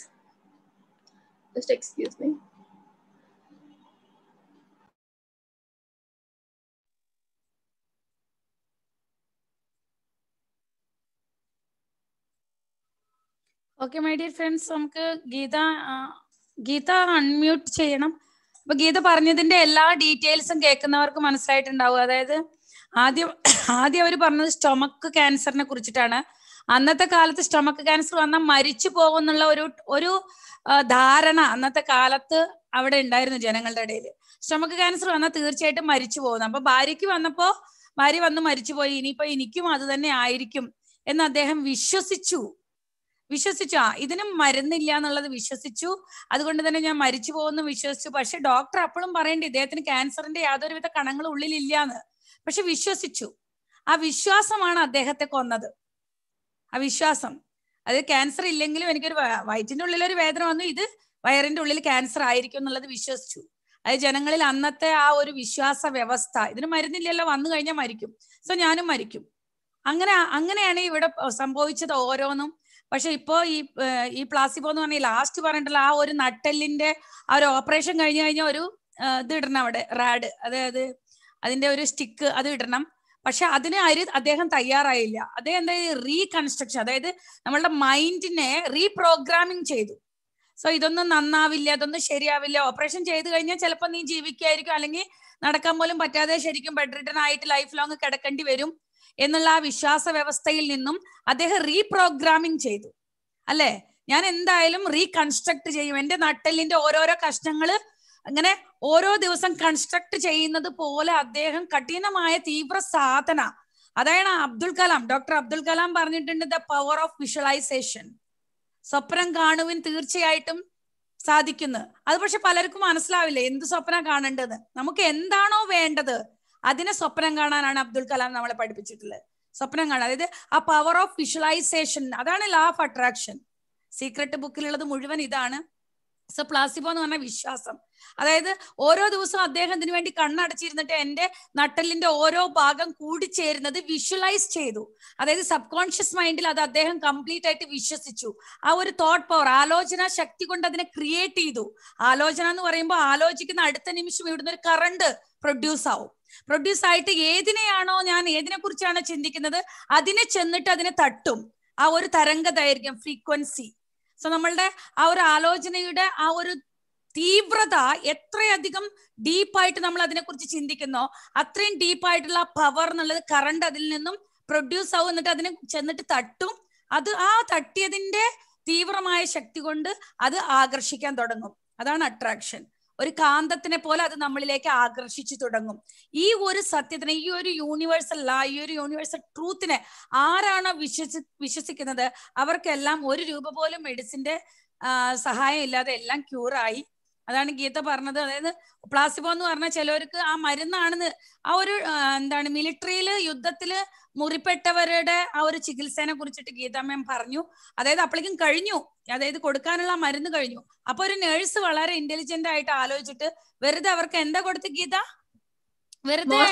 Just excuse me. Okay my dear friends, നമുക്ക് Geetha Geetha unmute ചെയ്യണം. അപ്പൊ ഗീത പറഞ്ഞതിന്റെ എല്ലാ ഡീറ്റെയിൽസും കേൾക്കുന്നവർക്ക് മനസ്സിലായിട്ടുണ്ടാവും. അതായത് ആദ്യം ആദ്യം അവർ പറഞ്ഞത് സ്റ്റൊമക്ക് ക്യാൻസറിനെ കുറിച്ചിട്ടാണ്. അന്നത്തെ കാലത്ത് സ്റ്റൊമക്ക് ക്യാൻസർ വന്നാൽ മരിച്ചു പോകുന്നുള്ള ഒരു ഒരു ധാരണ അന്നത്തെ കാലത്ത് അവിടെ ഉണ്ടായിരുന്നു ജനങ്ങളുടെ ഇടയിൽ. സ്റ്റൊമക്ക് ക്യാൻസർ വന്നാൽ തീർച്ചയായിട്ടും മരിച്ചു പോകുന്നു. അപ്പൊ ഭാര്യയ്ക്ക് വന്നപ്പോ ഭാര്യ വന്ന് മരിച്ചുപോയി, ഇനിയിപ്പോ എനിക്കും അത് തന്നെ ആയിരിക്കും എന്ന് അദ്ദേഹം വിശ്വസിച്ചു വിശ്വസിച്ചു ആ ഇതിനും മരുന്നില്ല എന്നുള്ളത് വിശ്വസിച്ചു. അതുകൊണ്ട് തന്നെ ഞാൻ മരിച്ചു പോകുന്നു വിശ്വസിച്ചു. പക്ഷെ ഡോക്ടർ അപ്പോഴും പറയേണ്ടി ഇദ്ദേഹത്തിന് ക്യാൻസറിന്റെ യാതൊരുവിധ കണങ്ങളും ഉള്ളിലില്ലാന്ന്. പക്ഷെ വിശ്വസിച്ചു. ആ വിശ്വാസമാണ് അദ്ദേഹത്തെ കൊന്നത്. ആ വിശ്വാസം, അത് ക്യാൻസർ ഇല്ലെങ്കിലും എനിക്കൊരു വയറ്റിന്റെ ഉള്ളിലൊരു വേദന വന്നു, ഇത് വയറിന്റെ ഉള്ളിൽ ക്യാൻസർ ആയിരിക്കും എന്നുള്ളത് വിശ്വസിച്ചു. അത് ജനങ്ങളിൽ അന്നത്തെ ആ ഒരു വിശ്വാസ വ്യവസ്ഥ, ഇതിന് മരുന്നില്ലല്ലോ, വന്നു കഴിഞ്ഞാൽ മരിക്കും, സോ ഞാനും മരിക്കും. അങ്ങനെ അങ്ങനെയാണ് ഇവിടെ സംഭവിച്ചത് ഓരോന്നും. പക്ഷെ ഇപ്പോ ഈ ഈ പ്ലാസിബോ എന്ന് പറഞ്ഞാൽ ലാസ്റ്റ് പറഞ്ഞിട്ടുള്ള ആ ഒരു നട്ടെല്ലിന്റെ ആ ഒരു ഓപ്പറേഷൻ കഴിഞ്ഞു കഴിഞ്ഞാൽ ഒരു ഇത് ഇടണം അവിടെ, റാഡ്, അതായത് അതിന്റെ ഒരു സ്റ്റിക്ക് അത് ഇടണം. പക്ഷെ അതിന് അരി അദ്ദേഹം തയ്യാറായില്ല. അദ്ദേഹം എന്താ റീകൺസ്ട്രക്ഷൻ, അതായത് നമ്മളുടെ മൈൻഡിനെ റീപ്രോഗ്രാമിങ് ചെയ്തു. സോ ഇതൊന്നും നന്നാവില്ല, ഇതൊന്നും ശരിയാവില്ല, ഓപ്പറേഷൻ ചെയ്ത് കഴിഞ്ഞാൽ ചിലപ്പോൾ നീ ജീവിക്കായിരിക്കും, അല്ലെങ്കിൽ നടക്കാൻ പോലും പറ്റാതെ ശരിക്കും ബെഡ് റിട്ടൺ ആയിട്ട് ലൈഫ് ലോങ് കിടക്കേണ്ടി വരും എന്നുള്ള ആ വിശ്വാസ വ്യവസ്ഥയിൽ നിന്നും അദ്ദേഹം റീപ്രോഗ്രാമിങ് ചെയ്തു. അല്ലെ, ഞാൻ എന്തായാലും റീകൺസ്ട്രക്ട് ചെയ്യും, എന്റെ നട്ടെല്ലിന്റെ ഓരോരോ കഷ്ണങ്ങള് അങ്ങനെ ഓരോ ദിവസം കൺസ്ട്രക്ട് ചെയ്യുന്നത് പോലെ അദ്ദേഹം കഠിനമായ തീവ്ര സാധന. അതാണ് അബ്ദുൽ കലാം, ഡോക്ടർ അബ്ദുൽ കലാം പറഞ്ഞിട്ടുണ്ട്, ദ പവർ ഓഫ് വിഷ്വലൈസേഷൻ. സ്വപ്നം കാണുവിൻ, തീർച്ചയായിട്ടും സാധിക്കുന്നു. അത് പക്ഷെ പലർക്കും മനസ്സിലാവില്ല എന്ത് സ്വപ്നം കാണേണ്ടത്. നമുക്ക് എന്താണോ വേണ്ടത് അതിനെ സ്വപ്നം കാണാനാണ് അബ്ദുൽ കലാം നമ്മളെ പഠിപ്പിച്ചിട്ടുള്ളത്. സ്വപ്നം കാണാൻ, അതായത് ആ പവർ ഓഫ് വിഷ്വലൈസേഷൻ, അതാണ് ലോ ഓഫ് അട്രാക്ഷൻ. സീക്രട്ട് ബുക്കിലുള്ളത് മുഴുവൻ ഇതാണ്. സോ പ്ലാസിബോ എന്ന് പറഞ്ഞ വിശ്വാസം, അതായത് ഓരോ ദിവസവും അദ്ദേഹം ഇതിനു വേണ്ടി കണ്ണടച്ചിരുന്നിട്ട് എന്റെ നട്ടലിന്റെ ഓരോ ഭാഗം കൂടിച്ചേരുന്നത് വിഷ്വലൈസ് ചെയ്തു. അതായത് സബ് കോൺഷ്യസ് മൈൻഡിൽ അത് അദ്ദേഹം കംപ്ലീറ്റ് ആയിട്ട് വിശ്വസിച്ചു. ആ ഒരു തോട്ട് പവർ, ആലോചന ശക്തി കൊണ്ട് അതിനെ ക്രിയേറ്റ് ചെയ്തു. ആലോചന എന്ന് പറയുമ്പോൾ ആലോചിക്കുന്ന അടുത്ത നിമിഷം ഇവിടുന്ന് ഒരു കറണ്ട് പ്രൊഡ്യൂസ് ആവും. പ്രൊഡ്യൂസ് ആയിട്ട് ഏതിനെയാണോ ഞാൻ ഏതിനെ കുറിച്ചാണോ ചിന്തിക്കുന്നത് അതിനെ ചെന്നിട്ട് അതിനെ തട്ടും. ആ ഒരു തരംഗ ദൈർഘ്യം, ഫ്രീക്വൻസി. സോ നമ്മളുടെ ആ ഒരു ആലോചനയുടെ ആ ഒരു തീവ്രത എത്രയധികം ഡീപ്പായിട്ട് നമ്മൾ അതിനെക്കുറിച്ച് ചിന്തിക്കുന്നോ അത്രയും ഡീപ്പായിട്ടുള്ള പവർ എന്നുള്ളത് കറണ്ട് അതിൽ നിന്നും പ്രൊഡ്യൂസ് ആവും. എന്നിട്ട് അതിനെ ചെന്നിട്ട് തട്ടും. അത് ആ തട്ടിയതിന്റെ തീവ്രമായ ശക്തി കൊണ്ട് അത് ആകർഷിക്കാൻ തുടങ്ങും. അതാണ് അട്രാക്ഷൻ. ഒരു കാന്തത്തിനെ പോലെ അത് നമ്മളിലേക്ക് ആകർഷിച്ചു തുടങ്ങും. ഈ ഒരു സത്യത്തിനെ, ഈ ഒരു യൂണിവേഴ്സൽ ലാ, ഈ ഒരു യൂണിവേഴ്സൽ ട്രൂത്തിനെ ആരാണോ വിശ്വസി വിശ്വസിക്കുന്നത് അവർക്കെല്ലാം ഒരു രൂപ പോലും മെഡിസിന്റെ സഹായം ഇല്ലാതെ എല്ലാം ക്യൂറായി. അതാണ് ഗീത പറഞ്ഞത്. അതായത് പ്ലാസിബോ എന്ന് പറഞ്ഞാൽ ചിലവർക്ക് ആ മരുന്നാണെന്ന്, ആ ഒരു എന്താണ് മിലിറ്ററിയില് യുദ്ധത്തില് മുറിപ്പെട്ടവരുടെ ആ ഒരു ചികിത്സേനെ കുറിച്ചിട്ട് ഗീത മാം പറഞ്ഞു. അതായത് അപ്പോഴേക്കും കഴിഞ്ഞു, അതായത് കൊടുക്കാനുള്ള മരുന്ന് കഴിഞ്ഞു. അപ്പൊ ഒരു നേഴ്സ് വളരെ ഇന്റലിജന്റ് ആയിട്ട് ആലോചിച്ചിട്ട് വെറുതെ അവർക്ക് എന്താ കൊടുത്ത് ഗീത, വെറുതെ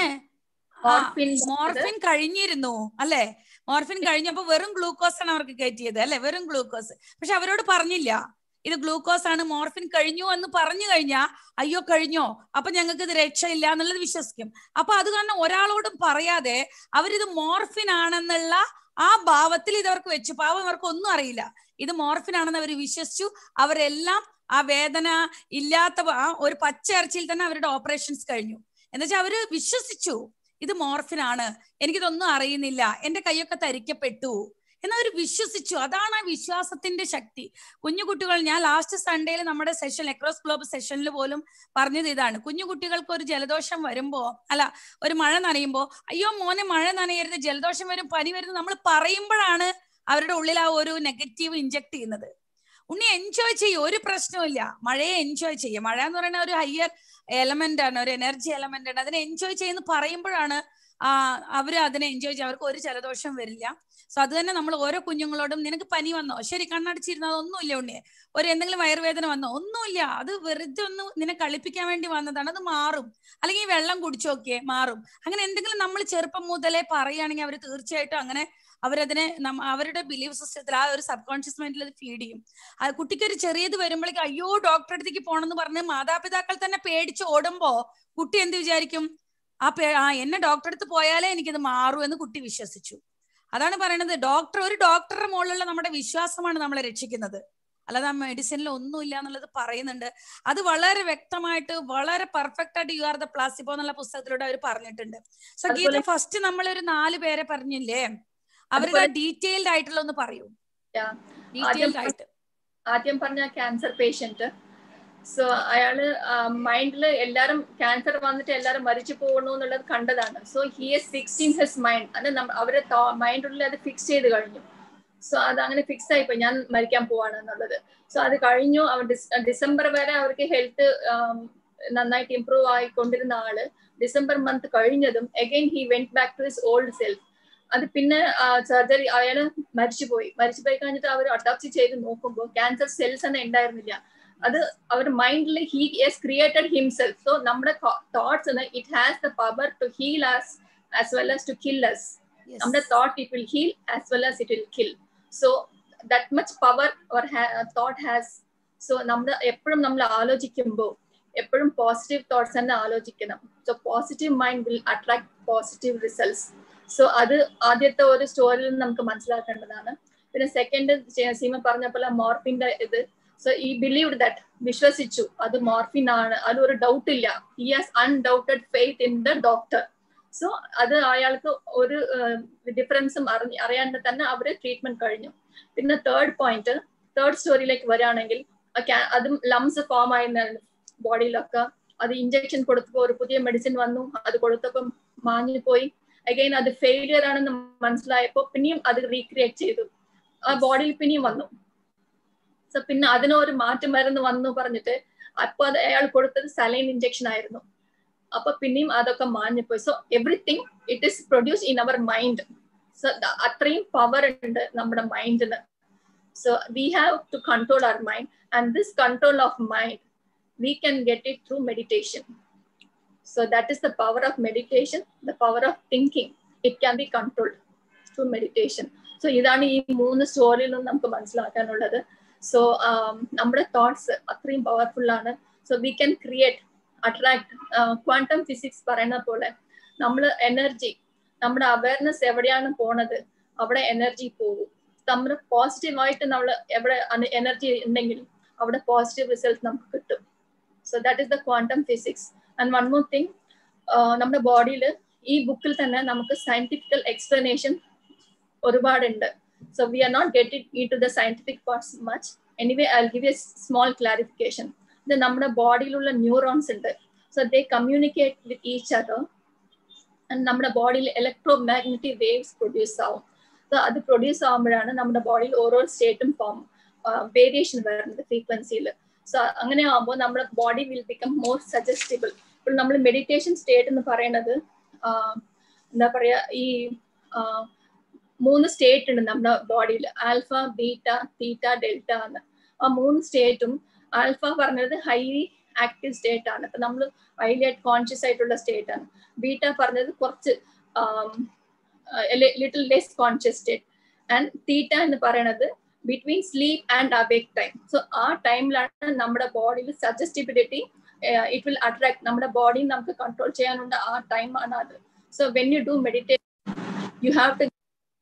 മോർഫിൻ കഴിഞ്ഞിരുന്നു അല്ലെ, മോർഫിൻ കഴിഞ്ഞപ്പോ വെറും ഗ്ലൂക്കോസ് ആണ് അവർക്ക് കയറ്റിയത് അല്ലെ, വെറും ഗ്ലൂക്കോസ്. പക്ഷെ അവരോട് പറഞ്ഞില്ല ഇത് ഗ്ലൂക്കോസ് ആണ്, മോർഫിൻ കഴിഞ്ഞു എന്ന് പറഞ്ഞു കഴിഞ്ഞാ അയ്യോ കഴിഞ്ഞോ അപ്പൊ ഞങ്ങൾക്ക് ഇത് രക്ഷയില്ല എന്നുള്ളത് വിശ്വസിക്കും. അപ്പൊ അത് കാരണം ഒരാളോടും പറയാതെ അവരിത് മോർഫിൻ ആണെന്നുള്ള ആ ഭാവത്തിൽ ഇതവർക്ക് വെച്ചു. പാവം അവർക്ക് ഒന്നും അറിയില്ല, ഇത് മോർഫിൻ ആണെന്ന് അവർ വിശ്വസിച്ചു. അവരെല്ലാം ആ വേദന ഇല്ലാത്ത ആ ഒരു പച്ച ഇറച്ചിയിൽ തന്നെ അവരുടെ ഓപ്പറേഷൻസ് കഴിഞ്ഞു. എന്ന് വെച്ചാൽ അവര് വിശ്വസിച്ചു ഇത് മോർഫിൻ ആണ്, എനിക്കിതൊന്നും അറിയുന്നില്ല, എന്റെ കൈയൊക്കെ തരിക്കപ്പെട്ടു എന്നവർ വിശ്വസിച്ചു. അതാണ് ആ വിശ്വാസത്തിന്റെ ശക്തി. കുഞ്ഞു കുട്ടികൾ, ഞാൻ ലാസ്റ്റ് സൺഡേയിൽ നമ്മുടെ സെഷൻ എക്രോസ് ഗ്ലോബ് സെഷനിൽ പോലും പറഞ്ഞത് ഇതാണ്. കുഞ്ഞു കുട്ടികൾക്ക് ഒരു ജലദോഷം വരുമ്പോ, അല്ല ഒരു മഴ നനയുമ്പോ അയ്യോ മോനെ മഴ നനയരുത്, ജലദോഷം വരും, പനി വരുന്നത് നമ്മൾ പറയുമ്പോഴാണ് അവരുടെ ഉള്ളിൽ ആ ഒരു നെഗറ്റീവ് ഇഞ്ചക്ട് ചെയ്യുന്നത്. ഉണ്ണി എൻജോയ് ചെയ്യും, ഒരു പ്രശ്നവുമില്ല, മഴയെ എൻജോയ് ചെയ്യും. മഴ എന്ന് പറയുന്ന ഒരു ഹയർ എലമെന്റ് ആണ്, ഒരു എനർജി എലമെന്റ് ആണ്. അതിനെ എൻജോയ് ചെയ്യുന്ന പറയുമ്പോഴാണ് ആ അവര് അതിനെ എൻജോയ് ചെയ്യും, അവർക്ക് ഒരു ജലദോഷം വരില്ല. സോ അത് തന്നെ നമ്മൾ ഓരോ കുഞ്ഞുങ്ങളോടും, നിനക്ക് പനി വന്നോ, ശരി കണ്ണടച്ചിരുന്നോ, ഒന്നുമില്ല ഉണ്ണിയെ, ഒരു എന്തെങ്കിലും വയറുവേദന വന്നോ, ഒന്നുമില്ല, അത് വെറുതെ ഒന്ന് നിന്നെ കളിപ്പിക്കാൻ വേണ്ടി വന്നതാണ്, അത് മാറും, അല്ലെങ്കിൽ വെള്ളം കുടിച്ചു നോക്കിയേ മാറും. അങ്ങനെ എന്തെങ്കിലും നമ്മൾ ചെറുപ്പം മുതലേ പറയുകയാണെങ്കിൽ അവർ തീർച്ചയായിട്ടും അങ്ങനെ അവരതിനെ അവരുടെ ബിലീഫ് സിസ്റ്റത്തിൽ ആ ഒരു സബ് കോൺഷ്യസ് മൈൻഡിൽ അത് ഫീഡ് ചെയ്യും. ആ കുട്ടിക്ക് ഒരു ചെറിയത് വരുമ്പോഴേക്കും അയ്യോ ഡോക്ടറെ അടുത്തേക്ക് പോകണമെന്ന് പറഞ്ഞ് മാതാപിതാക്കൾ തന്നെ പേടിച്ച് ഓടുമ്പോ കുട്ടി എന്ത് വിചാരിക്കും, ആ പേ ആ എന്നെ ഡോക്ടറെ അടുത്ത് പോയാലേ എനിക്കിത് മാറൂ എന്ന് കുട്ടി വിശ്വസിച്ചു. അതാണ് പറയണത്, ഡോക്ടർ ഒരു ഡോക്ടറുടെ മുകളിലുള്ള നമ്മുടെ വിശ്വാസമാണ് നമ്മളെ രക്ഷിക്കുന്നത്, അല്ലാതെ ആ മെഡിസിനിൽ ഒന്നുമില്ല എന്നുള്ളത് പറയുന്നുണ്ട്. അത് വളരെ വ്യക്തമായിട്ട് വളരെ പെർഫെക്റ്റ് ആയിട്ട് യു ആർ ദ പ്ലാസിബോ എന്നുള്ള പുസ്തകത്തിലൂടെ അവർ പറഞ്ഞിട്ടുണ്ട്. സോ ഗീത ഫസ്റ്റ് നമ്മൾ ഒരു നാല് പേരെ പറഞ്ഞില്ലേ, അവരുടെ ഡീറ്റെയിൽഡ് ആയിട്ടുള്ള ഒന്ന് പറയൂ. ഡീറ്റെയിൽഡ് ആയിട്ട് ആദ്യം പറഞ്ഞ ക്യാൻസർ പേഷ്യന്റ്. സോ അയാള് മൈൻഡില് എല്ലാരും ക്യാൻസർ വന്നിട്ട് എല്ലാരും മരിച്ചു പോകണു എന്നുള്ളത് കണ്ടതാണ്. So he has fixed in his mind, അത് അവരുടെ മൈൻഡിൽ അത് ഫിക്സ് ചെയ്ത് കഴിഞ്ഞു. സോ അത് അങ്ങനെ ഫിക്സ് ആയിപ്പോ ഞാൻ മരിക്കാൻ പോവാണ് എന്നുള്ളത്. സോ അത് കഴിഞ്ഞു. അവർ ഡിസംബർ വരെ അവർക്ക് ഹെൽത്ത് നന്നായിട്ട് ഇംപ്രൂവ് ആയിക്കൊണ്ടിരുന്ന ആള് ഡിസംബർ മന്ത് കഴിഞ്ഞതും again he went back to his old self. അത് പിന്നെ സർജറി അയാള് മരിച്ചുപോയി. മരിച്ചു പോയി കഴിഞ്ഞിട്ട് അവർ അഡോപ്റ്റ് ചെയ്ത് നോക്കുമ്പോൾ ക്യാൻസർ സെൽസ് തന്നെ ഉണ്ടായിരുന്നില്ല. അത് അവരുടെ മൈൻഡിൽ he has created himself. So നമ്മുടെ thoughts it has the power to heal us as well as to kill us. നമ്മുടെ thought it will heal as well as it will kill. So that much power our thought has. So നമ്മൾ എപ്പോഴും നമ്മൾ ആലോചിക്കുമ്പോൾ എപ്പോഴും positive thoughts തന്നെ ആലോചിക്കണം. So positive mind will attract positive results. So അത് ആദ്യത്തെ ഒരു സ്റ്റോറിയിൽ നിന്ന് നമുക്ക് മനസ്സിലാക്കേണ്ടതാണ്. പിന്നെ സെക്കൻഡ് സീമ പറഞ്ഞ പോലെ മോർഫിന്റെ ഇത്. സോ ഈ ബിലീവ്ഡ് ദാറ്റ്, വിശ്വസിച്ചു അത് മോർഫിൻ ആണ്, അതൊരു ഡൗട്ട് ഇല്ല. He has undoubted faith in the doctor. So അത് അയാൾക്ക് ഒരു ഡിഫറൻസും അറിഞ്ഞ് അറിയാണ്ട് തന്നെ അവര് ട്രീറ്റ്മെന്റ് കഴിഞ്ഞു. പിന്നെ തേർഡ് പോയിന്റ്, തേർഡ് സ്റ്റോറിയിലേക്ക് വരികയാണെങ്കിൽ അതും ലംസ് ഫോം ആയിരുന്ന ബോഡിയിലൊക്കെ, അത് ഇഞ്ചക്ഷൻ കൊടുത്തപ്പോൾ ഒരു പുതിയ മെഡിസിൻ വന്നു, അത് കൊടുത്തപ്പം മാഞ്ഞു പോയി. അഗൈൻ അത് ഫെയിലിയർ ആണെന്ന് മനസ്സിലായപ്പോൾ പിന്നെയും അത് റീക്രിയേറ്റ് ചെയ്തു, ആ ബോഡിയിൽ പിന്നെയും വന്നു. സോ പിന്നെ അതിനൊരു മാറ്റം മരുന്ന് വന്നു പറഞ്ഞിട്ട് അപ്പൊ അത് അയാൾ കൊടുത്തത് സലൈൻ ഇഞ്ചക്ഷൻ ആയിരുന്നു. അപ്പൊ പിന്നെയും അതൊക്കെ മാഞ്ഞുപോയി. So everything it is produce in our mind. So അത്രയും പവർ ഉണ്ട് നമ്മുടെ മൈൻഡിന്. So we have to control our mind, and this control of mind we can get it through meditation. So that is the power of meditation, the power of thinking. It can be controlled through meditation. So idani ee moonu story il namukku manasilakanullathu. So um nammade thoughts atrayum powerful aanu. So we can create, attract. uh, quantum physics parayna pole nammal energy, nammade awareness evadeyanu ponathu avade energy povum. Nammal positive aayittu nammal evade energy undengil avade positive results namukku kittum. So that is the quantum physics. And one more thing, uh, നമ്മുടെ ബോഡിയിൽ ഈ ബുക്കിൽ തന്നെ നമുക്ക് scientifical explanation ഒരുപാടുണ്ട്. So we are not getting into the scientific parts much. Anyway, I'll give you a small clarification. ഇത് നമ്മുടെ ബോഡിയിലുള്ള ന്യൂറോൺസ് ഉണ്ട്. So they communicate with each other. And നമ്മുടെ ബോഡിയിൽ ഇലക്ട്രോ മാഗ്നറ്റിക് വേവ്സ് പ്രൊഡ്യൂസ് ആവും. So അത് produce ആകുമ്പോഴാണ് നമ്മുടെ ബോഡിയിൽ ഓരോ സ്റ്റേറ്റും ഫോം വേരിയേഷൻ വരുന്നത് ഫ്രീക്വൻസിയിൽ. സോ അങ്ങനെ ആകുമ്പോൾ നമ്മുടെ body will become more suggestible. ഇപ്പോൾ നമ്മൾ മെഡിറ്റേഷൻ സ്റ്റേറ്റ് എന്ന് പറയുന്നത് എന്താ പറയുക, ഈ മൂന്ന് സ്റ്റേറ്റ് ഉണ്ട് നമ്മുടെ ബോഡിയിൽ, ആൽഫ, ബീറ്റ, തീറ്റ, ഡെൽറ്റ എന്ന്. ആ മൂന്ന് സ്റ്റേറ്റും ആൽഫ പറഞ്ഞത് ഹൈലി ആക്റ്റീവ് സ്റ്റേറ്റ് ആണ്, അപ്പൊ നമ്മൾ ഹൈലി ആയിട്ട് കോൺഷ്യസ് ആയിട്ടുള്ള സ്റ്റേറ്റ് ആണ്. ബീറ്റ പറഞ്ഞത് കുറച്ച് little less conscious state. And theta എന്ന് പറയുന്നത് between sleep and awake time. So our time lana nammada body il suggestibility, uh, it will attract nammada body namukku control cheyanunda aa time ana adu. So when you do meditation you have to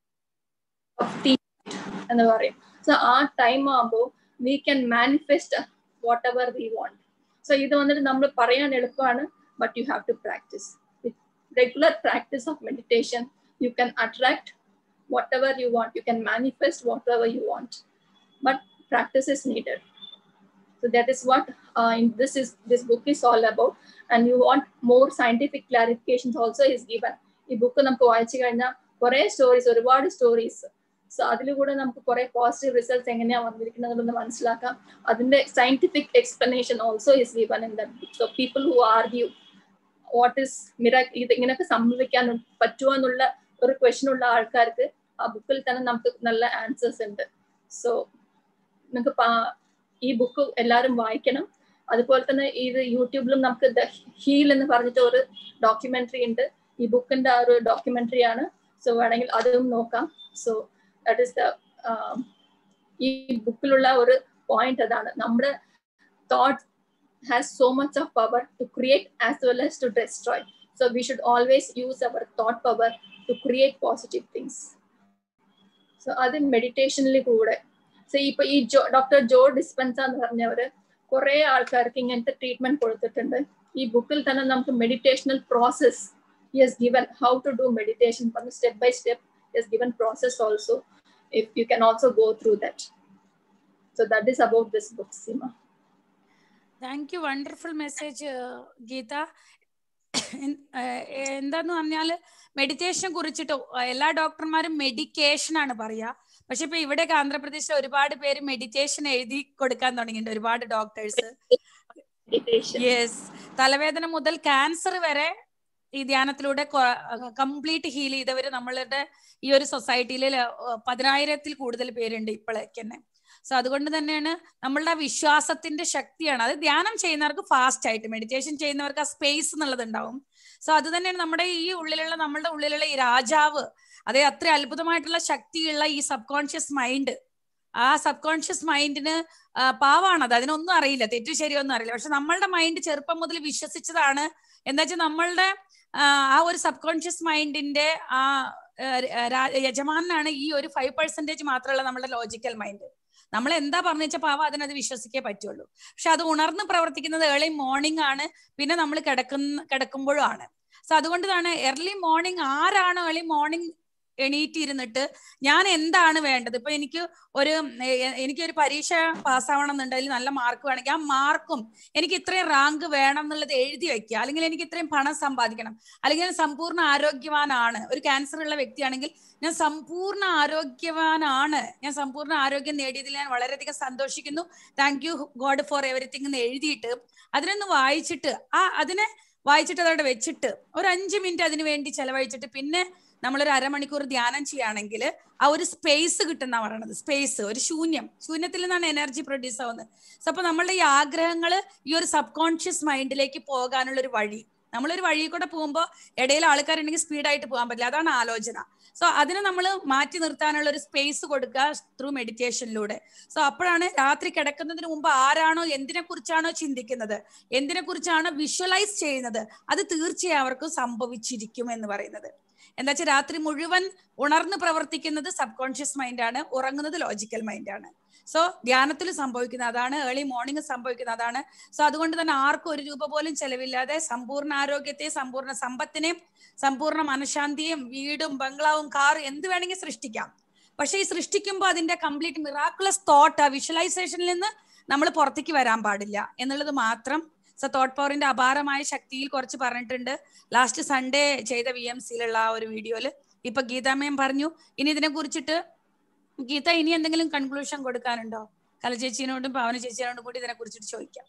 and worry. So our time aabo we can manifest whatever we want. So idu vandu nammal parayan eluppana, but you have to practice. With regular practice of meditation you can attract whatever you want, you can manifest whatever you want, but practice is needed. So that is what uh, in this is this book is all about. And you want more scientific clarifications also is given. Ee book namukku vaaichu kazhinja kore stories, ഒരുപാട് stories. So അതിൽ കൂടെ നമുക്ക് കുറെ positive results എങ്ങനെയാ വന്നിരിക്കുന്നതെന്ന് മനസ്സിലാക്കാം. അതിന്റെ scientific explanation also is given in that book. So people who argue what is miracle, ഇത് ഇങ്ങനെയൊക്കെ സംഭവിക്കാൻ പറ്റുമോ എന്നുള്ള ഒരു ക്വസ്റ്റ്യൻ ഉള്ള ആൾക്കാർക്ക് ആ ബുക്കിൽ തന്നെ നമുക്ക് നല്ല ആൻസേഴ്സ് ഉണ്ട്. സോ നിങ്ങൾക്ക് ഈ ബുക്ക് എല്ലാവരും വായിക്കണം. അതുപോലെ തന്നെ ഇത് യൂട്യൂബിലും നമുക്ക് ദ ഹീൽ എന്ന് പറഞ്ഞിട്ട് ഒരു ഡോക്യുമെന്ററി ഉണ്ട്. ഈ ബുക്കിന്റെ ആ ഒരു ഡോക്യുമെന്ററി ആണ്. സോ വേണമെങ്കിൽ അതും നോക്കാം. സോ ദാറ്റ് ഈസ് ദ ഈ ബുക്കിലുള്ള ഒരു പോയിന്റ് അതാണ്, നമ്മുടെ thought has so much of power to create as well as to destroy. So we should always use our thought power to create positive things. So അത് മെഡിറ്റേഷനിൽ കൂടെ. So ഇപ്പൊ ഈ ജോ doctor Joe ഡിസ്പെൻസ എന്ന് പറഞ്ഞവര് കുറെ ആൾക്കാർക്ക് ഇങ്ങനത്തെ ട്രീറ്റ്മെന്റ് കൊടുത്തിട്ടുണ്ട്. ഈ ബുക്കിൽ തന്നെ നമുക്ക് meditational process he has given how to do meditation from step by step. He has given process also, if you can also go through that. So that is about this book, Seema. Thank you, wonderful message, uh, Geeta. എന്താന്ന് പറഞ്ഞാല് meditation കുറിച്ചിട്ട് എല്ലാ ഡോക്ടർമാരും medication ആണ് പറയാ. പക്ഷെ ഇപ്പൊ ഇവിടെയൊക്കെ ആന്ധ്രാപ്രദേശിൽ ഒരുപാട് പേര് മെഡിറ്റേഷൻ എഴുതി കൊടുക്കാൻ തുടങ്ങിയിട്ടുണ്ട്, ഒരുപാട് ഡോക്ടേഴ്സ്. യെസ്, തലവേദന മുതൽ ക്യാൻസർ വരെ ഈ ധ്യാനത്തിലൂടെ കംപ്ലീറ്റ് ഹീൽ ചെയ്തവര് നമ്മളുടെ ഈ ഒരു സൊസൈറ്റിയിൽ പതിനായിരത്തിൽ കൂടുതൽ പേരുണ്ട് ഇപ്പോഴേക്ക് തന്നെ. സോ അതുകൊണ്ട് തന്നെയാണ് നമ്മളുടെ വിശ്വാസത്തിന്റെ ശക്തിയാണ് അത്. ധ്യാനം ചെയ്യുന്നവർക്ക് ഫാസ്റ്റ് ആയിട്ട്, മെഡിറ്റേഷൻ ചെയ്യുന്നവർക്ക് ആ സ്പേസ് എന്നുള്ളത് ഉണ്ടാവും. സോ അത് തന്നെയാണ് നമ്മുടെ ഈ ഉള്ളിലുള്ള നമ്മളുടെ ഉള്ളിലുള്ള ഈ രാജാവ്, അതേ അത്ര അത്ഭുതമായിട്ടുള്ള ശക്തിയുള്ള ഈ സബ് കോൺഷ്യസ് മൈൻഡ്. ആ സബ് കോൺഷ്യസ് മൈൻഡിന് പാവാണത്, അതിനൊന്നും അറിയില്ല, തെറ്റു ശരിയൊന്നും അറിയില്ല. പക്ഷെ നമ്മളുടെ മൈൻഡ് ചെറുപ്പം മുതൽ വിശ്വസിച്ചതാണ്. എന്താ വെച്ചാൽ നമ്മളുടെ ആ ഒരു സബ് കോൺഷ്യസ് മൈൻഡിന്റെ ആ യജമാനാണ് ഈ ഒരു ഫൈവ് പെർസെന്റേജ് മാത്രമുള്ള നമ്മുടെ ലോജിക്കൽ മൈൻഡ്. നമ്മൾ എന്താ പറഞ്ഞു വെച്ചാൽ പാവ അതിനത് വിശ്വസിക്കേ പറ്റുള്ളൂ. പക്ഷെ അത് ഉണർന്ന് പ്രവർത്തിക്കുന്നത് ഏർലി മോർണിംഗ് ആണ്, പിന്നെ നമ്മൾ കിടക്കുന്ന കിടക്കുമ്പോഴും ആണ്. സോ അതുകൊണ്ടാണ് ഏർലി മോർണിംഗ് ആരാണ് ഏർലി മോർണിംഗ് എണീറ്റിരുന്നിട്ട് ഞാൻ എന്താണ് വേണ്ടത്, ഇപ്പൊ എനിക്ക് ഒരു എനിക്കൊരു പരീക്ഷ പാസ്സാവണം എന്നുണ്ടെങ്കിൽ നല്ല മാർക്ക് വേണമെങ്കിൽ ആ മാർക്കും എനിക്ക് ഇത്രയും റാങ്ക് വേണം എന്നുള്ളത് എഴുതി വെക്കുക. അല്ലെങ്കിൽ എനിക്ക് ഇത്രയും പണം സമ്പാദിക്കണം, അല്ലെങ്കിൽ ഞാൻ സമ്പൂർണ്ണ ആരോഗ്യവാനാണ്. ഒരു ക്യാൻസർ ഉള്ള വ്യക്തിയാണെങ്കിൽ ഞാൻ സമ്പൂർണ്ണ ആരോഗ്യവാനാണ്, ഞാൻ സമ്പൂർണ്ണ ആരോഗ്യം നേടിയതിൽ ഞാൻ വളരെയധികം സന്തോഷിക്കുന്നു, thank you God for everything എന്ന് എഴുതിയിട്ട് അതിനൊന്ന് വായിച്ചിട്ട് ആ അതിനെ വായിച്ചിട്ട് അതവിടെ വെച്ചിട്ട് ഒരു അഞ്ച് മിനിറ്റ് അതിന് വേണ്ടി ചെലവഴിച്ചിട്ട് പിന്നെ നമ്മളൊരു അരമണിക്കൂർ ധ്യാനം ചെയ്യുകയാണെങ്കിൽ ആ ഒരു സ്പേസ് കിട്ടുന്ന പറയണത്. സ്പേസ്, ഒരു ശൂന്യം, ശൂന്യത്തിൽ നിന്നാണ് എനർജി പ്രൊഡ്യൂസ് ആവുന്നത്. സോ അപ്പൊ നമ്മളുടെ ഈ ആഗ്രഹങ്ങൾ ഈ ഒരു സബ് കോൺഷ്യസ് മൈൻഡിലേക്ക് പോകാനുള്ള ഒരു വഴി, നമ്മളൊരു വഴി കൂടെ പോകുമ്പോൾ ഇടയിൽ ആൾക്കാരുണ്ടെങ്കിൽ സ്പീഡായിട്ട് പോകാൻ പറ്റില്ല, അതാണ് ആലോചന. സോ അതിന് നമ്മൾ മാറ്റി നിർത്താനുള്ള ഒരു സ്പേസ് കൊടുക്കുക ത്രൂ മെഡിറ്റേഷനിലൂടെ. സോ അപ്പോഴാണ് രാത്രി കിടക്കുന്നതിന് മുമ്പ് ആരാണോ എന്തിനെ കുറിച്ചാണോ ചിന്തിക്കുന്നത്, എന്തിനെ കുറിച്ചാണോ വിഷ്വലൈസ് ചെയ്യുന്നത്, അത് തീർച്ചയായും അവർക്ക് സംഭവിച്ചിരിക്കും എന്ന് പറയുന്നത്. എന്താ വെച്ചാൽ രാത്രി മുഴുവൻ ഉണർന്ന് പ്രവർത്തിക്കുന്നത് സബ് കോൺഷ്യസ് മൈൻഡാണ്, ഉറങ്ങുന്നത് ലോജിക്കൽ മൈൻഡാണ്. സോ ധ്യാനത്തിൽ സംഭവിക്കുന്ന അതാണ്, ഏർലി മോർണിംഗ് സംഭവിക്കുന്ന അതാണ്. സോ അതുകൊണ്ട് തന്നെ ആർക്കും ഒരു രൂപ പോലും ചെലവില്ലാതെ സമ്പൂർണ്ണ ആരോഗ്യത്തെയും സമ്പൂർണ്ണ സമ്പത്തിനെയും സമ്പൂർണ്ണ മനഃശാന്തിയും വീടും ബംഗ്ലാവും കാറും എന്ത് വേണമെങ്കിൽ സൃഷ്ടിക്കാം. പക്ഷെ ഈ സൃഷ്ടിക്കുമ്പോൾ അതിന്റെ കംപ്ലീറ്റ് മിറാക്കുലസ് തോട്ട്, ആ വിഷ്വലൈസേഷനിൽ നിന്ന് നമ്മൾ പുറത്തേക്ക് വരാൻ പാടില്ല എന്നുള്ളത് മാത്രം. സോ തോട്ട് പവറിന്റെ അപാരമായ ശക്തിയിൽ കുറച്ച് പറഞ്ഞിട്ടുണ്ട് ലാസ്റ്റ് സൺഡേ ചെയ്ത വി എം സിയിലുള്ള ആ ഒരു വീഡിയോയില്. ഇപ്പൊ ഗീതാമയം പറഞ്ഞു. ഇനി ഇതിനെ കുറിച്ചിട്ട് ഗീത ഇനി എന്തെങ്കിലും കൺക്ലൂഷൻ കൊടുക്കാനുണ്ടോ? കല ചേച്ചിനോടും പാവന ചേച്ചിയോടും കൂടി ഇതിനെ കുറിച്ചിട്ട് ചോദിക്കാം.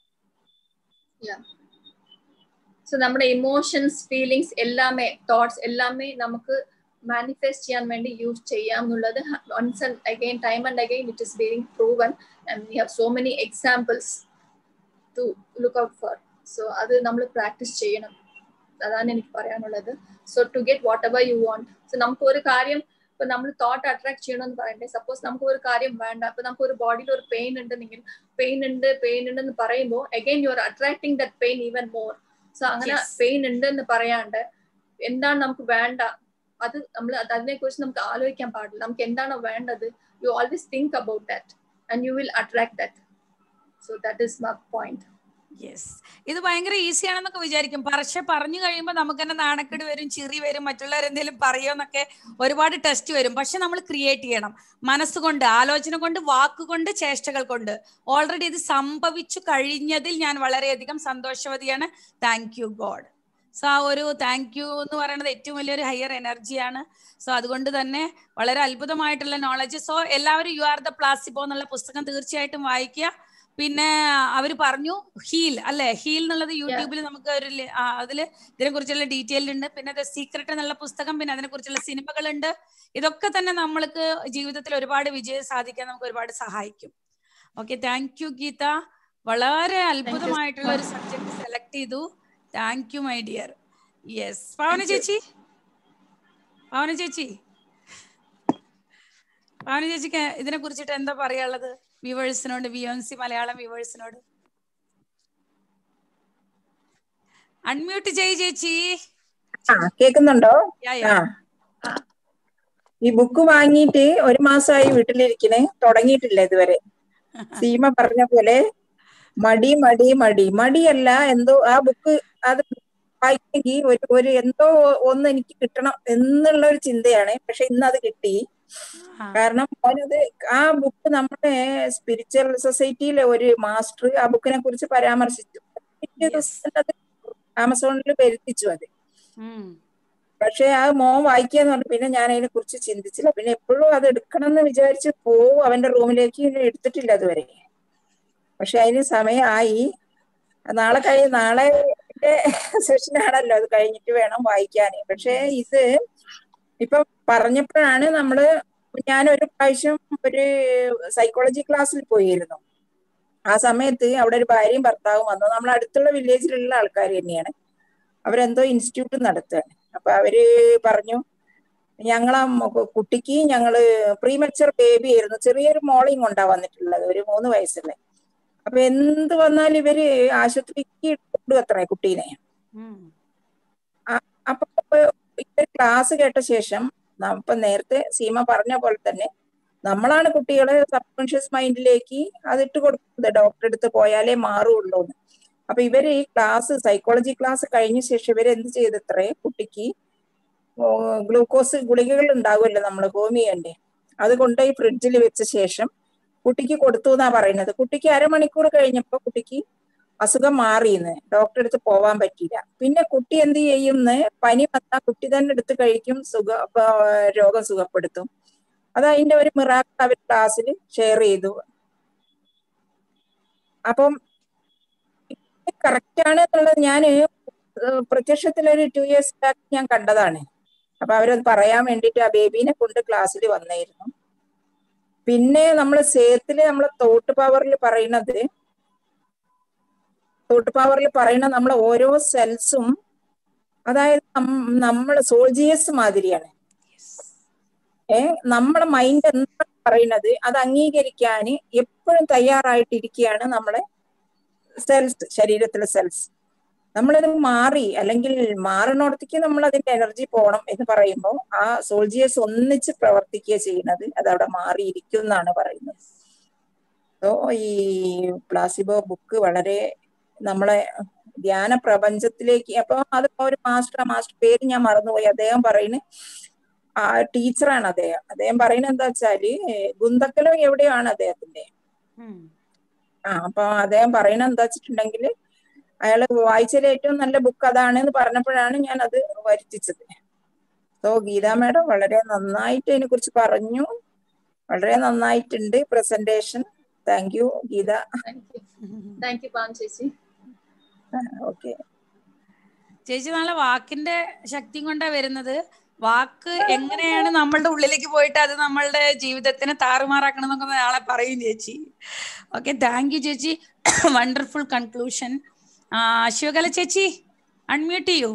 സോ നമ്മുടെ ഇമോഷൻസ്, ഫീലിങ്സ് എല്ലാമേ, തോട്ട്സ് എല്ലാമേ നമുക്ക് മാനിഫെസ്റ്റ് ചെയ്യാൻ വേണ്ടി യൂസ് ചെയ്യാം എന്നുള്ളത് once and again, time and again it is being proven and we have so many examples to look out for. So അത് നമ്മൾ പ്രാക്ടീസ് ചെയ്യണം, അതാണ് എനിക്ക് പറയാനുള്ളത്. So to get whatever you want. So നമുക്ക് ഒരു കാര്യം ഇപ്പൊ നമ്മൾ തോട്ട് അട്രാക്ട് ചെയ്യണമെന്ന് പറയണ്ടേ, സപ്പോസ് നമുക്ക് ഒരു കാര്യം വേണ്ട, അപ്പൊ നമുക്ക് ഒരു ബോഡിയിൽ ഒരു പെയിൻ ഉണ്ടെങ്കിൽ പെയിൻ ഉണ്ട് പെയിൻ ഉണ്ടെന്ന് പറയുമ്പോൾ again you are attracting that pain even more. So അങ്ങനെ പെയിൻ ഉണ്ട് എന്ന് പറയാണ്ട് എന്താണ് നമുക്ക് വേണ്ട, അത് നമ്മൾ അതിനെ കുറിച്ച് നമുക്ക് ആലോചിക്കാൻ പാടില്ല. നമുക്ക് എന്താണോ വേണ്ടത്, you always think about that and you will attract that. So that is my point. Yes, ഇത് ഭയങ്കര ഈസി ആണെന്നൊക്കെ വിചാരിക്കും. പക്ഷെ പറഞ്ഞു കഴിയുമ്പോൾ നമുക്ക് തന്നെ നാണക്കേട് വരും, ചിരി വരും, മറ്റുള്ളവർ എന്തെങ്കിലും പറയുമെന്നൊക്കെ ഒരുപാട് ടെസ്റ്റ് വരും. പക്ഷെ നമ്മൾ ക്രിയേറ്റ് ചെയ്യണം മനസ്സുകൊണ്ട്, ആലോചന കൊണ്ട്, വാക്കുകൊണ്ട്, ചേഷ്ടകൾ കൊണ്ട്. ഓൾറെഡി ഇത് സംഭവിച്ചു കഴിഞ്ഞതിൽ ഞാൻ വളരെയധികം സന്തോഷവതിയാണ്. Thank you God. സോ ആ ഒരു താങ്ക് യു എന്ന് പറയുന്നത് ഏറ്റവും വലിയൊരു ഹയർ എനർജിയാണ്. സോ അതുകൊണ്ട് തന്നെ വളരെ അത്ഭുതമായിട്ടുള്ള നോളജ്. സോ എല്ലാവരും യു ആർ ദ പ്ലാസിബോ എന്നുള്ള പുസ്തകം തീർച്ചയായിട്ടും വായിക്കുക. പിന്നെ അവർ പറഞ്ഞു ഹീൽ അല്ലെ, ഹീൽ എന്നുള്ളത് യൂട്യൂബിൽ നമുക്ക് ഒരു അതില് ഇതിനെ കുറിച്ചുള്ള ഡീറ്റെയിൽ ഉണ്ട്. പിന്നെ ദ സീക്രട്ട് എന്നുള്ള പുസ്തകം, പിന്നെ അതിനെ കുറിച്ചുള്ള സിനിമകളുണ്ട്. ഇതൊക്കെ തന്നെ നമ്മൾക്ക് ജീവിതത്തിൽ ഒരുപാട് വിജയം സാധിക്കാൻ നമുക്ക് ഒരുപാട് സഹായിക്കും. Okay, thank you Geetha. വളരെ അത്ഭുതമായിട്ടുള്ള ഒരു സബ്ജക്ട് സെലക്ട് ചെയ്തു. Thank you my dear. Yes, Pavana ചേച്ചി, പാവന ചേച്ചി പാവന ചേച്ചിക്ക് ഇതിനെ കുറിച്ചിട്ട് എന്താ പറയാനുള്ളത് വ്യൂവേഴ്സിനോട്, വി എം സി മലയാളം വ്യൂവേഴ്സിനോട്? അൺമ്യൂട്ട് ചെയ് ചേച്ചി. കേക്കുന്നുണ്ടോ? ഈ ബുക്ക് വാങ്ങിയിട്ട് ഒരു മാസമായി വീട്ടിലിരിക്കണേ, തുടങ്ങിയിട്ടില്ല ഇതുവരെ. സീമ പറഞ്ഞ പോലെ മടി മടി മടി മടിയല്ല, എന്തോ ആ ബുക്ക് അത് വായിക്കെങ്കിൽ ഒരു ഒരു എന്തോ ഒന്ന് എനിക്ക് കിട്ടണം എന്നുള്ള ഒരു ചിന്തയാണ്. പക്ഷെ ഇന്ന് അത് കിട്ടി. കാരണം അവനത് ആ ബുക്ക് നമ്മുടെ സ്പിരിച്വൽ സൊസൈറ്റിയിലെ ഒരു മാസ്റ്റർ ആ ബുക്കിനെ കുറിച്ച് പരാമർശിച്ചു. ആമസോണിൽ വരുത്തിച്ചു അത്. പക്ഷെ ആ മോൻ വായിക്കാന്ന് പറഞ്ഞു. പിന്നെ ഞാൻ അതിനെ കുറിച്ച് ചിന്തിച്ചില്ല. പിന്നെ എപ്പോഴും അത് എടുക്കണം എന്ന് വിചാരിച്ച് പോവും അവന്റെ റൂമിലേക്ക്, എടുത്തിട്ടില്ല അതുവരെ. പക്ഷെ അതിന് സമയമായി. നാളെ കഴി നാളെ സെഷനാണല്ലോ, അത് കഴിഞ്ഞിട്ട് വേണം വായിക്കാൻ. പക്ഷെ ഇത് ഇപ്പൊ പറഞ്ഞപ്പോഴാണ് നമ്മള്, ഞാൻ ഒരു പ്രാവശ്യം ഒരു സൈക്കോളജി ക്ലാസ്സിൽ പോയിരുന്നു. ആ സമയത്ത് അവിടെ ഒരു ഭാര്യയും ഭർത്താവും വന്നു. നമ്മൾ അടുത്തുള്ള വില്ലേജിലുള്ള ആൾക്കാർ തന്നെയാണ്. അവരെന്തോ ഇൻസ്റ്റിറ്റ്യൂട്ട് നടത്തുകയാണ്. അപ്പൊ അവര് പറഞ്ഞു, ഞങ്ങളാ കുട്ടിക്ക് ഞങ്ങള് പ്രീമച്ചർ ബേബി ആയിരുന്നു, ചെറിയൊരു മോളിങ് കൊണ്ടാ വന്നിട്ടുള്ളത്, ഒരു മൂന്ന് വയസ്സുള്ള. അപ്പൊ എന്ത് വന്നാലും ഇവര് ആശുപത്രിക്ക് കൊണ്ടു അത്രേ കുട്ടീനെ. അപ്പൊ ഇവര് ക്ലാസ് കേട്ട ശേഷം, ഇപ്പൊ നേരത്തെ സീമ പറഞ്ഞ പോലെ തന്നെ നമ്മളാണ് കുട്ടികളെ സബ് കോൺഷ്യസ് മൈൻഡിലേക്ക് അതിട്ട് കൊടുക്കുന്നത്, ഡോക്ടറെ അടുത്ത് പോയാലേ മാറുള്ളൂ എന്ന്. അപ്പൊ ഇവര് ഈ ക്ലാസ്, സൈക്കോളജി ക്ലാസ് കഴിഞ്ഞ ശേഷം ഇവര് എന്ത് ചെയ്തത്രേ, കുട്ടിക്ക് ഗ്ലൂക്കോസ് ഗുളികകൾ ഉണ്ടാവുമല്ലോ നമ്മള് ഹോമിയോന്റെ, അത് കൊണ്ടുപോയി ഫ്രിഡ്ജിൽ വെച്ച ശേഷം കുട്ടിക്ക് കൊടുത്തു എന്നാ പറയുന്നത്. കുട്ടിക്ക് അരമണിക്കൂർ കഴിഞ്ഞപ്പോ കുട്ടിക്ക് അസുഖം മാറിയെന്ന്, ഡോക്ടറെ അടുത്ത് പോവാൻ പറ്റിയില്ല. പിന്നെ കുട്ടി എന്ത് ചെയ്യുമെന്ന്, പനി വന്നാൽ കുട്ടി തന്നെ എടുത്ത് കഴിക്കും, സുഖ രോഗം സുഖപ്പെടുത്തും. അത് അതിന്റെ ഒരു മിറാക്കിൾ അവർ ക്ലാസ്സിൽ ഷെയർ ചെയ്തു. അപ്പം കറക്റ്റ് ആണ് എന്നുള്ളത് ഞാൻ പ്രത്യക്ഷത്തിലൊരു ടു ഇയേഴ്സ് ബാക്ക് ഞാൻ കണ്ടതാണ്. അപ്പൊ അവരത് പറയാൻ വേണ്ടിയിട്ട് ആ ബേബീനെ കൊണ്ട് ക്ലാസ്സിൽ വന്നായിരുന്നു. പിന്നെ നമ്മൾ സേത്തില് നമ്മളെ തോട്ട് പവറിൽ പറയുന്നത് തോട്ട് പവറിൽ പറയുന്ന നമ്മളെ ഓരോ സെൽസും അതായത് നമ്മളെ സോൾജിയേഴ്സ് മാതിരിയാണ്. ഏ നമ്മളെ മൈൻഡ് എന്താ പറയുന്നത് അത് അംഗീകരിക്കാൻ എപ്പോഴും തയ്യാറായിട്ടിരിക്കുകയാണ് നമ്മളെ സെൽസ്, ശരീരത്തിലെ സെൽസ്. നമ്മളത് മാറി അല്ലെങ്കിൽ മാറണോടത്തേക്ക് നമ്മൾ അതിന്റെ എനർജി പോകണം എന്ന് പറയുമ്പോൾ ആ സോൾജിയേഴ്സ് ഒന്നിച്ച് പ്രവർത്തിക്കുക ചെയ്യുന്നത് അതവിടെ മാറിയിരിക്കും എന്നാണ് പറയുന്നത്. സോ ഈ പ്ലാസിബോ ബുക്ക് വളരെ നമ്മളെ ധ്യാന പ്രപഞ്ചത്തിലേക്ക്, അപ്പൊ അത് ഒരു മാസ്റ്റർ മാസ്റ്റർ പേര് ഞാൻ മറന്നുപോയി. അദ്ദേഹം പറയുന്നത് ആ ടീച്ചറാണ് അദ്ദേഹം. അദ്ദേഹം പറയുന്നത് എന്താ വെച്ചാല് ഗുന്തക്കലം എവിടെയാണ് അദ്ദേഹത്തിന്റെ. ആ അപ്പൊ അദ്ദേഹം പറയുന്നത് എന്താ വെച്ചിട്ടുണ്ടെങ്കിൽ അയാള് വായിച്ചതിൽ ഏറ്റവും നല്ല ബുക്ക് അതാണ് എന്ന് പറഞ്ഞപ്പോഴാണ് ഞാൻ അത് വരുത്തിച്ചത്. സോ ഗീതാ മാഡം വളരെ നന്നായിട്ട് അതിനെ കുറിച്ച് പറഞ്ഞു. വളരെ നന്നായിട്ടുണ്ട് presentation. Thank you Geetha. Thank you Pam ചേച്ചി. ഓക്കെ ചേച്ചി നാളെ വാക്കിന്റെ ശക്തി കൊണ്ടാ വരുന്നത്. വാക്ക് എങ്ങനെയാണ് നമ്മളുടെ ഉള്ളിലേക്ക് പോയിട്ട് അത് നമ്മളുടെ ജീവിതത്തിനെ താറുമാറാക്കണം എന്നൊക്കെ നാളെ പറയും ചേച്ചി. ഓക്കെ, താങ്ക് യു ചേച്ചി. Wonderful conclusion. ശിവകല ചേച്ചി അൺമ്യൂട്ട് ചെയ്യൂ.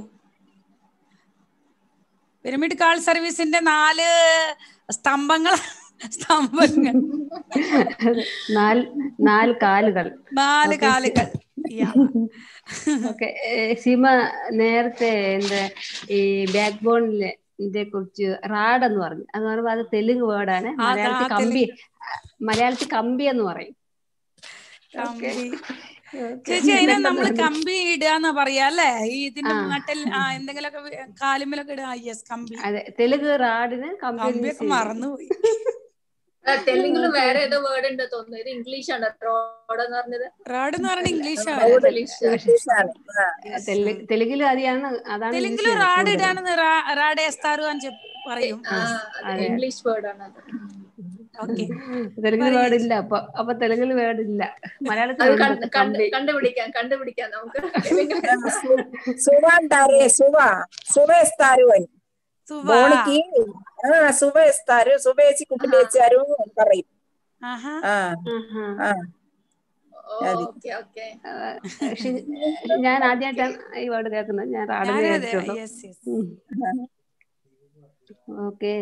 പിരമിഡ് കാൾ സർവീസിന്റെ നാല് സ്തംഭങ്ങൾ സ്തംഭങ്ങൾ നാല് കാലുകൾ നാല് കാലുകൾ. ഓക്കെ, സീമ നേരത്തെ എന്താ ഈ ബാക്ക് ബോണിലെ കുറിച്ച് റാഡ് എന്ന് പറഞ്ഞു. അത് പറയുമ്പോ അത് തെലുങ്ക് വേർഡാണ്. മലയാളത്തിൽ കമ്പി, മലയാളത്തിൽ കമ്പി എന്ന് പറയും. ചേച്ചി അതിനെ നമ്മള് കമ്പി ഇടുക പറയാ അല്ലേ? ഈ ഇതിന്റെ നട്ടിൽ എന്തെങ്കിലുമൊക്കെ കാലുമലൊക്കെ ഇടുക. യെസ്, കമ്പി. അതെ, തെലുങ്ക് റാഡിന് കമ്പിയൊക്കെ മറന്നുപോയി. തെലുങ്കിലും വേറെ ഏതോ വേർഡ് ഉണ്ട് തോന്നുന്നു. ഇത് ഇംഗ്ലീഷ് ആണ്. റോഡ് എന്ന് പറഞ്ഞത് റോഡ് എന്ന് പറഞ്ഞ ഇംഗ്ലീഷ് ആണ്. തെലുങ്കിലും അതിയാണ്. അതാണ് തെലുങ്കിലും റാഡ് ഇടാണ് റാഡേസ്താരു എന്ന് പറയും. ഇംഗ്ലീഷ് വേർഡ് ആണ് അത്. തെലുങ്കിൽ വേർഡ് ഇല്ല. അപ്പൊ അപ്പൊ തെലുങ്കിൽ വേർഡ് ഇല്ല. മലയാളത്തിൽ കണ്ടുപിടിക്കാം കണ്ടുപിടിക്കാം നമുക്ക്. ബോണിക്ക് സുബേസ്താരു സുബേച്ചി കുട്ടിലേച്ചാരു പറയും. ഞാൻ ആദ്യമായിട്ടാണ് ഈ വേർഡ് കേൾക്കുന്നത്. ഞാൻ റാഡിനെ കേട്ടിട്ടുള്ളൂ. ഓക്കെ,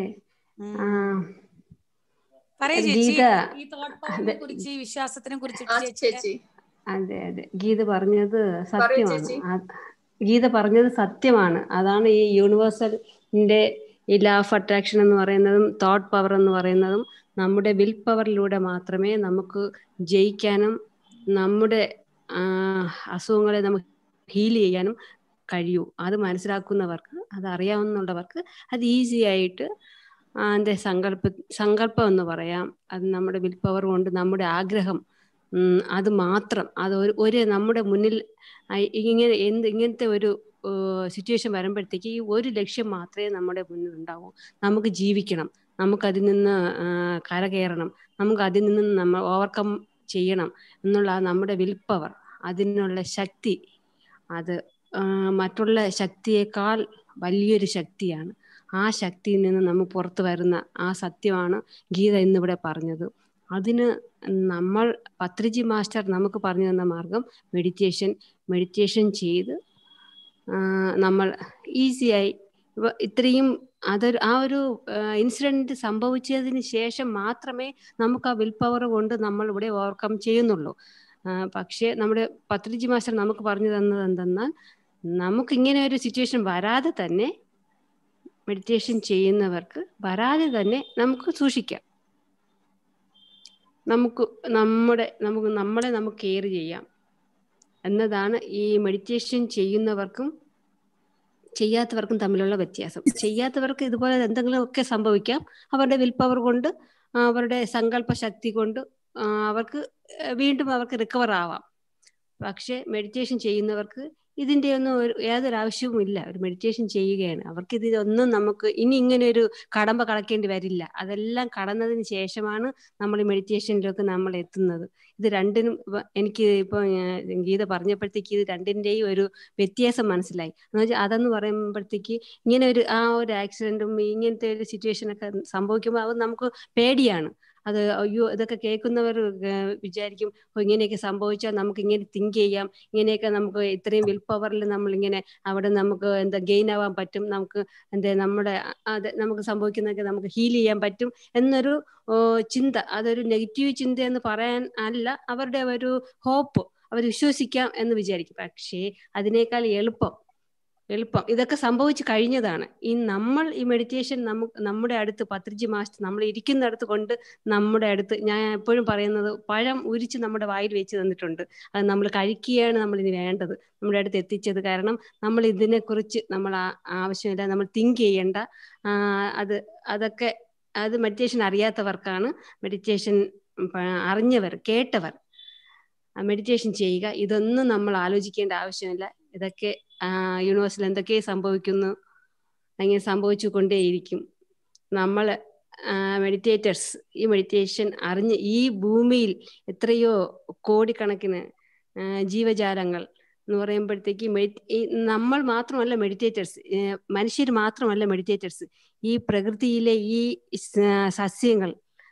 ഗീത വിശ്വാസത്തിനെ കുറിച്ച് അതെ അതെ ഗീത പറഞ്ഞത് സത്യമാണ്. ഗീത പറഞ്ഞത് സത്യമാണ്. അതാണ് ഈ യൂണിവേഴ്സലിന്റെ ഈ ലാ ഓഫ് അട്രാക്ഷൻ എന്ന് പറയുന്നതും തോട്ട് പവർ എന്ന് പറയുന്നതും നമ്മുടെ വിൽ പവറിലൂടെ മാത്രമേ നമുക്ക് ജയിക്കാനും നമ്മുടെ അസുഖങ്ങളെ നമുക്ക് ഹീൽ ചെയ്യാനും കഴിയൂ. അത് മനസ്സിലാക്കുന്നവർക്ക്, അത് അറിയാവുന്നവർക്ക് അത് ഈസി ആയിട്ട് അതിൻ്റെ സങ്കല്പ സങ്കല്പം എന്ന് പറയാം. അത് നമ്മുടെ വിൽ പവർ കൊണ്ട് നമ്മുടെ ആഗ്രഹം അത് മാത്രം, അത് ഒരു ഒരു നമ്മുടെ മുന്നിൽ ഇങ്ങനെ എന്ത് ഇങ്ങനത്തെ ഒരു സിറ്റുവേഷൻ വരുമ്പോഴത്തേക്ക് ഈ ഒരു ലക്ഷ്യം മാത്രമേ നമ്മുടെ മുന്നിൽ ഉണ്ടാവൂ. നമുക്ക് ജീവിക്കണം, നമുക്കതിൽ നിന്ന് കരകയറണം, നമുക്ക് അതിൽ നിന്ന് നമ്മൾ ഓവർകം ചെയ്യണം എന്നുള്ള നമ്മുടെ വിൽ പവർ, അതിനുള്ള ശക്തി, അത് മറ്റുള്ള ശക്തിയേക്കാൾ വലിയൊരു ശക്തിയാണ്. ആ ശക്തിയിൽ നിന്ന് നമ്മൾ പുറത്തു വരുന്ന ആ സത്യമാണ് ഗീത ഇന്നിവിടെ പറഞ്ഞത്. അതിന് നമ്മൾ പത്രിജി മാസ്റ്റർ നമുക്ക് പറഞ്ഞു തന്ന മാർഗം മെഡിറ്റേഷൻ മെഡിറ്റേഷൻ ചെയ്ത് നമ്മൾ ഈസിയായി ഇത്രയും അതൊരു ആ ഒരു ഇൻസിഡൻറ്റ് സംഭവിച്ചതിന് ശേഷം മാത്രമേ നമുക്ക് ആ വിൽ പവർ കൊണ്ട് നമ്മൾ ഇവിടെ ഓവർകം ചെയ്യുന്നുള്ളൂ. പക്ഷേ നമ്മുടെ പത്രിജി മാസ്റ്റർ നമുക്ക് പറഞ്ഞു തന്നത് എന്തെന്നാൽ നമുക്കിങ്ങനെ ഒരു സിറ്റുവേഷൻ വരാതെ തന്നെ മെഡിറ്റേഷൻ ചെയ്യുന്നവർക്ക് വരാതെ തന്നെ നമുക്ക് സൂക്ഷിക്കാം. നമുക്ക് നമ്മുടെ നമുക്ക് നമ്മളെ നമുക്ക് കെയർ ചെയ്യാം എന്നതാണ് ഈ മെഡിറ്റേഷൻ ചെയ്യുന്നവർക്കും ചെയ്യാത്തവർക്കും തമ്മിലുള്ള വ്യത്യാസം. ചെയ്യാത്തവർക്ക് ഇതുപോലെ എന്തെങ്കിലുമൊക്കെ സംഭവിക്കാം. അവരുടെ വിൽ പവർ കൊണ്ട്, അവരുടെ സങ്കല്പ ശക്തി കൊണ്ട് അവർക്ക് വീണ്ടും അവർക്ക് റിക്കവർ ആവാം. പക്ഷെ മെഡിറ്റേഷൻ ചെയ്യുന്നവർക്ക് ഇതിൻ്റെ ഒന്നും ഒരു യാതൊരു ആവശ്യവും ഇല്ല. ഒരു മെഡിറ്റേഷൻ ചെയ്യുകയാണ്. അവർക്ക് ഇതൊന്നും നമുക്ക് ഇനി ഇങ്ങനെ ഒരു കടമ്പ കടക്കേണ്ടി വരില്ല. അതെല്ലാം കടന്നതിന് ശേഷമാണ് നമ്മൾ മെഡിറ്റേഷനിലേക്ക് നമ്മൾ എത്തുന്നത്. ഇത് രണ്ടിനും എനിക്ക് ഇപ്പോൾ ഗീത പറഞ്ഞപ്പോഴത്തേക്ക് ഇത് രണ്ടിൻ്റെയും ഒരു വ്യത്യാസം മനസ്സിലായി. എന്ന് വെച്ചാൽ അതെന്ന് പറയുമ്പോഴത്തേക്ക് ഇങ്ങനെ ഒരു ആ ഒരു ആക്സിഡൻറ്റും ഇങ്ങനത്തെ ഒരു സിറ്റുവേഷനൊക്കെ സംഭവിക്കുമ്പോൾ അത് നമുക്ക് പേടിയാണ്. അത് അയ്യോ ഇതൊക്കെ കേൾക്കുന്നവർ വിചാരിക്കും ഇങ്ങനെയൊക്കെ സംഭവിച്ചാൽ നമുക്ക് ഇങ്ങനെ തിങ്ക് ചെയ്യാം, ഇങ്ങനെയൊക്കെ നമുക്ക് ഇത്രയും വിൽ പവറിൽ നമ്മളിങ്ങനെ അവിടെ നമുക്ക് എന്താ ഗെയിൻ ആവാൻ പറ്റും, നമുക്ക് എന്താ നമ്മുടെ അത് നമുക്ക് സംഭവിക്കുന്നതൊക്കെ നമുക്ക് ഹീൽ ചെയ്യാൻ പറ്റും എന്നൊരു ചിന്ത. അതൊരു നെഗറ്റീവ് ചിന്ത എന്ന് പറയാൻ അല്ല, അവരുടെ ഒരു ഹോപ്പ്, അവർ വിശ്വസിക്കാം എന്ന് വിചാരിക്കും. പക്ഷേ അതിനേക്കാൾ എളുപ്പം എളുപ്പം ഇതൊക്കെ സംഭവിച്ചു കഴിഞ്ഞതാണ്. ഈ നമ്മൾ ഈ മെഡിറ്റേഷൻ നമുക്ക് നമ്മുടെ അടുത്ത് പത്രിജി മാസ്റ്റർ നമ്മൾ ഇരിക്കുന്നിടത്ത് കൊണ്ട് നമ്മുടെ അടുത്ത്, ഞാൻ എപ്പോഴും പറയുന്നത്, പഴം ഉരിച്ച് നമ്മുടെ വായിൽ വെച്ച് തന്നിട്ടുണ്ട്. അത് നമ്മൾ കഴിക്കുകയാണ് നമ്മൾ ഇനി വേണ്ടത്, നമ്മുടെ അടുത്ത് എത്തിച്ചത്. കാരണം നമ്മൾ ഇതിനെക്കുറിച്ച് നമ്മൾ ആവശ്യമില്ല, നമ്മൾ തിങ്ക് ചെയ്യേണ്ട. അത് അതൊക്കെ അത് മെഡിറ്റേഷൻ അറിയാത്തവർക്കാണ്. മെഡിറ്റേഷൻ അറിഞ്ഞവർ കേട്ടവർ മെഡിറ്റേഷൻ ചെയ്യുക. ഇതൊന്നും നമ്മൾ ആലോചിക്കേണ്ട ആവശ്യമില്ല. ഇതൊക്കെ യൂണിവേഴ്സിൽ എന്തൊക്കെ സംഭവിക്കുന്നു അങ്ങനെ സംഭവിച്ചു കൊണ്ടേയിരിക്കും. നമ്മൾ മെഡിറ്റേറ്റേഴ്സ് ഈ മെഡിറ്റേഷൻ അറിഞ്ഞ് ഈ ഭൂമിയിൽ എത്രയോ കോടിക്കണക്കിന് ജീവജാലങ്ങൾ എന്ന് പറയുമ്പോഴത്തേക്ക് മെഡി നമ്മൾ മാത്രമല്ല മെഡിറ്റേറ്റേഴ്സ്, മനുഷ്യർ മാത്രമല്ല മെഡിറ്റേറ്റേഴ്സ്. ഈ പ്രകൃതിയിലെ ഈ സസ്യങ്ങൾ,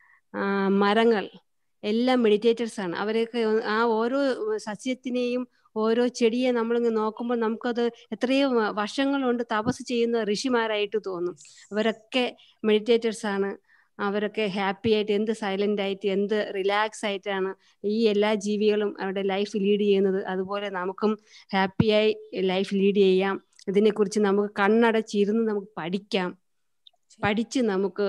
മരങ്ങൾ എല്ലാം മെഡിറ്റേറ്റേഴ്സ് ആണ്. അവരൊക്കെ ആ ഓരോ സസ്യത്തിനെയും ഓരോ ചെടിയെ നമ്മളിങ്ങ് നോക്കുമ്പോൾ നമുക്കത് എത്രയോ വർഷങ്ങൾ കൊണ്ട് തപസ് ചെയ്യുന്ന ഋഷിമാരായിട്ട് തോന്നും. അവരൊക്കെ മെഡിറ്റേറ്റേഴ്സ് ആണ്. അവരൊക്കെ ഹാപ്പി ആയിട്ട്, എന്ത് സൈലന്റ് ആയിട്ട്, എന്ത് റിലാക്സ് ആയിട്ടാണ് ഈ എല്ലാ ജീവികളും അവരുടെ ലൈഫ് ലീഡ് ചെയ്യുന്നത്. അതുപോലെ നമുക്കും ഹാപ്പിയായി ലൈഫ് ലീഡ് ചെയ്യാം. ഇതിനെക്കുറിച്ച് നമുക്ക് കണ്ണടച്ചിരുന്ന് നമുക്ക് പഠിക്കാം. പഠിച്ച് നമുക്ക്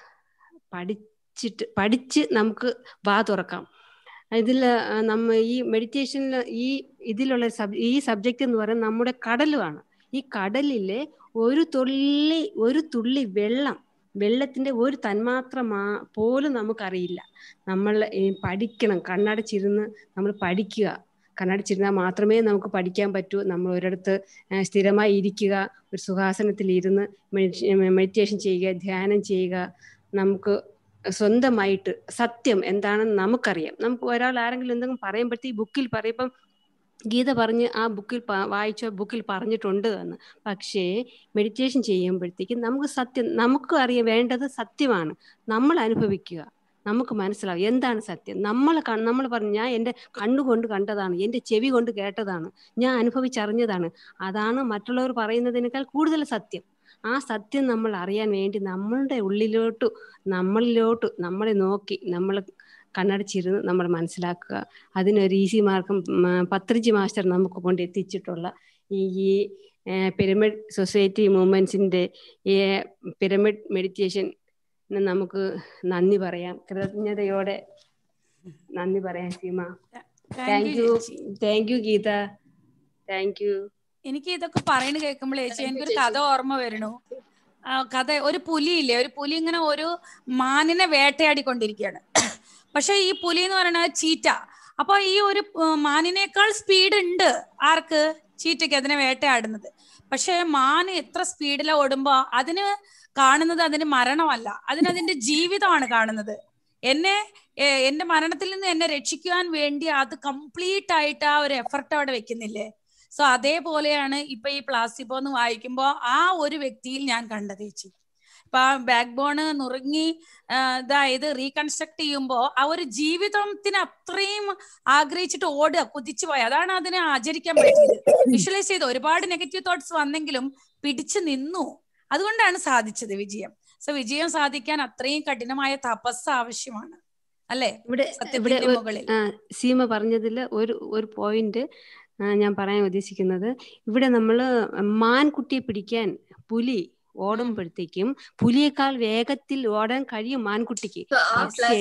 പഠിച്ചിട്ട് പഠിച്ച് നമുക്ക് വാ തുറക്കാം. ഇതിൽ നമ്മ ഈ മെഡിറ്റേഷനിൽ ഈ ഇതിലുള്ള സബ് ഈ സബ്ജക്റ്റ് എന്ന് പറയുന്നത് നമ്മുടെ കടലുമാണ്. ഈ കടലിലെ ഒരു തുള്ളി ഒരു തുള്ളി വെള്ളം വെള്ളത്തിന്റെ ഒരു തന്മാത്ര മാ പോലും നമുക്കറിയില്ല. നമ്മൾ പഠിക്കണം, കണ്ണടച്ചിരുന്ന് നമ്മൾ പഠിക്കുക. കണ്ണടച്ചിരുന്നാൽ മാത്രമേ നമുക്ക് പഠിക്കാൻ പറ്റൂ. നമ്മൾ ഒരിടത്ത് സ്ഥിരമായി ഇരിക്കുക, ഒരു സുഖാസനത്തിൽ ഇരുന്ന് മെഡിറ്റേഷൻ ചെയ്യുക, ധ്യാനം ചെയ്യുക. നമുക്ക് സ്വന്തമായിട്ട് സത്യം എന്താണെന്ന് നമുക്കറിയാം. നമുക്ക് ഒരാൾ ആരെങ്കിലും എന്തെങ്കിലും പറയുമ്പോഴത്തേക്ക് ബുക്കിൽ പറയുമ്പം ഗീത പറഞ്ഞ് ആ ബുക്കിൽ വായിച്ച ബുക്കിൽ പറഞ്ഞിട്ടുണ്ട് എന്ന്. പക്ഷേ മെഡിറ്റേഷൻ ചെയ്യുമ്പോഴത്തേക്കും നമുക്ക് സത്യം, നമുക്ക് അറിയാൻ വേണ്ടത് സത്യമാണ്. നമ്മൾ അനുഭവിക്കുക, നമുക്ക് മനസ്സിലാവും എന്താണ് സത്യം. നമ്മൾ നമ്മൾ പറഞ്ഞു ഞാൻ എൻ്റെ കണ്ണുകൊണ്ട് കണ്ടതാണ്, എൻ്റെ ചെവി കൊണ്ട് കേട്ടതാണ്, ഞാൻ അനുഭവിച്ചറിഞ്ഞതാണ്. അതാണ് മറ്റുള്ളവർ പറയുന്നതിനേക്കാൾ കൂടുതൽ സത്യം. ആ സത്യം നമ്മൾ അറിയാൻ വേണ്ടി നമ്മളുടെ ഉള്ളിലോട്ടു നമ്മളിലോട്ടു നമ്മളെ നോക്കി നമ്മൾ കണ്ണടച്ചിരുന്ന് നമ്മൾ മനസ്സിലാക്കുക. അതിനൊരു ഈസി മാർഗം പത്രിജി മാസ്റ്റർ നമുക്ക് കൊണ്ട് എത്തിച്ചിട്ടുള്ള ഈ പിരമിഡ് സൊസൈറ്റി മൂവ്മെന്റ്സിന്റെ ഈ പിരമിഡ് മെഡിറ്റേഷൻ നമുക്ക് നന്ദി പറയാം, കൃതജ്ഞതയോടെ നന്ദി പറയാം. Seema, thank you. Thank you Geetha, thank you. എനിക്ക് ഇതൊക്കെ പറയണ കേൾക്കുമ്പോൾ ചേച്ചി എനിക്കൊരു കഥ ഓർമ്മ വരണു. കഥ, ഒരു പുലിയില്ലേ, ഒരു പുലി ഇങ്ങനെ ഒരു മാനിനെ വേട്ടയാടിക്കൊണ്ടിരിക്കുകയാണ്. പക്ഷെ ഈ പുലി എന്ന് പറയുന്നത് ചീറ്റ. അപ്പൊ ഈ ഒരു മാനിനേക്കാൾ സ്പീഡ് ഉണ്ട് ആർക്ക്? ചീറ്റയ്ക്ക്, അതിനെ വേട്ടയാടുന്നത്. പക്ഷെ മാൻ എത്ര സ്പീഡിലാണ് ഓടുമ്പോ അതിന് കാണുന്നത് അതിന് മരണമല്ല, അതിനതിന്റെ ജീവിതമാണ് കാണുന്നത്. എന്നെ എന്റെ മരണത്തിൽ നിന്ന് എന്നെ രക്ഷിക്കുവാൻ വേണ്ടി അത് കംപ്ലീറ്റ് ആയിട്ട് ആ ഒരു എഫർട്ട് അവിടെ വെക്കുന്നില്ലേ. സോ അതേപോലെയാണ് ഇപ്പൊ ഈ പ്ലാസിബോ എന്ന് വായിക്കുമ്പോ ആ ഒരു വ്യക്തിയിൽ ഞാൻ കണ്ടത് ചേച്ചി. ഇപ്പൊ ആ ബാക്ക് ബോണ് നുറുങ്ങി ഇതായത് റീകൺസ്ട്രക്ട് ചെയ്യുമ്പോ ആ ഒരു ജീവിതത്തിന് അത്രയും ആഗ്രഹിച്ചിട്ട് ഓടുക, കുതിച്ചു പോയി. അതാണ് അതിനെ ആചരിക്കാൻ പറ്റിയത്. വിഷ്വലൈസ് ചെയ്ത് ഒരുപാട് നെഗറ്റീവ് തോട്ട്സ് വന്നെങ്കിലും പിടിച്ചു നിന്നു. അതുകൊണ്ടാണ് സാധിച്ചത് വിജയം. സോ വിജയം സാധിക്കാൻ അത്രയും കഠിനമായ തപസ് ആവശ്യമാണ്, അല്ലെ? ഇവിടെ ഇവിടെ സീമ പറഞ്ഞതിൽ ഒരു ഒരു പോയിന്റ് ഞാൻ പറയാൻ ഉദ്ദേശിക്കുന്നത്, ഇവിടെ നമ്മള് മാൻകുട്ടിയെ പിടിക്കാൻ പുലി ഓടുമ്പോഴത്തേക്കും പുലിയേക്കാൾ വേഗത്തിൽ ഓടാൻ കഴിയും മാൻകുട്ടിക്ക്. പക്ഷേ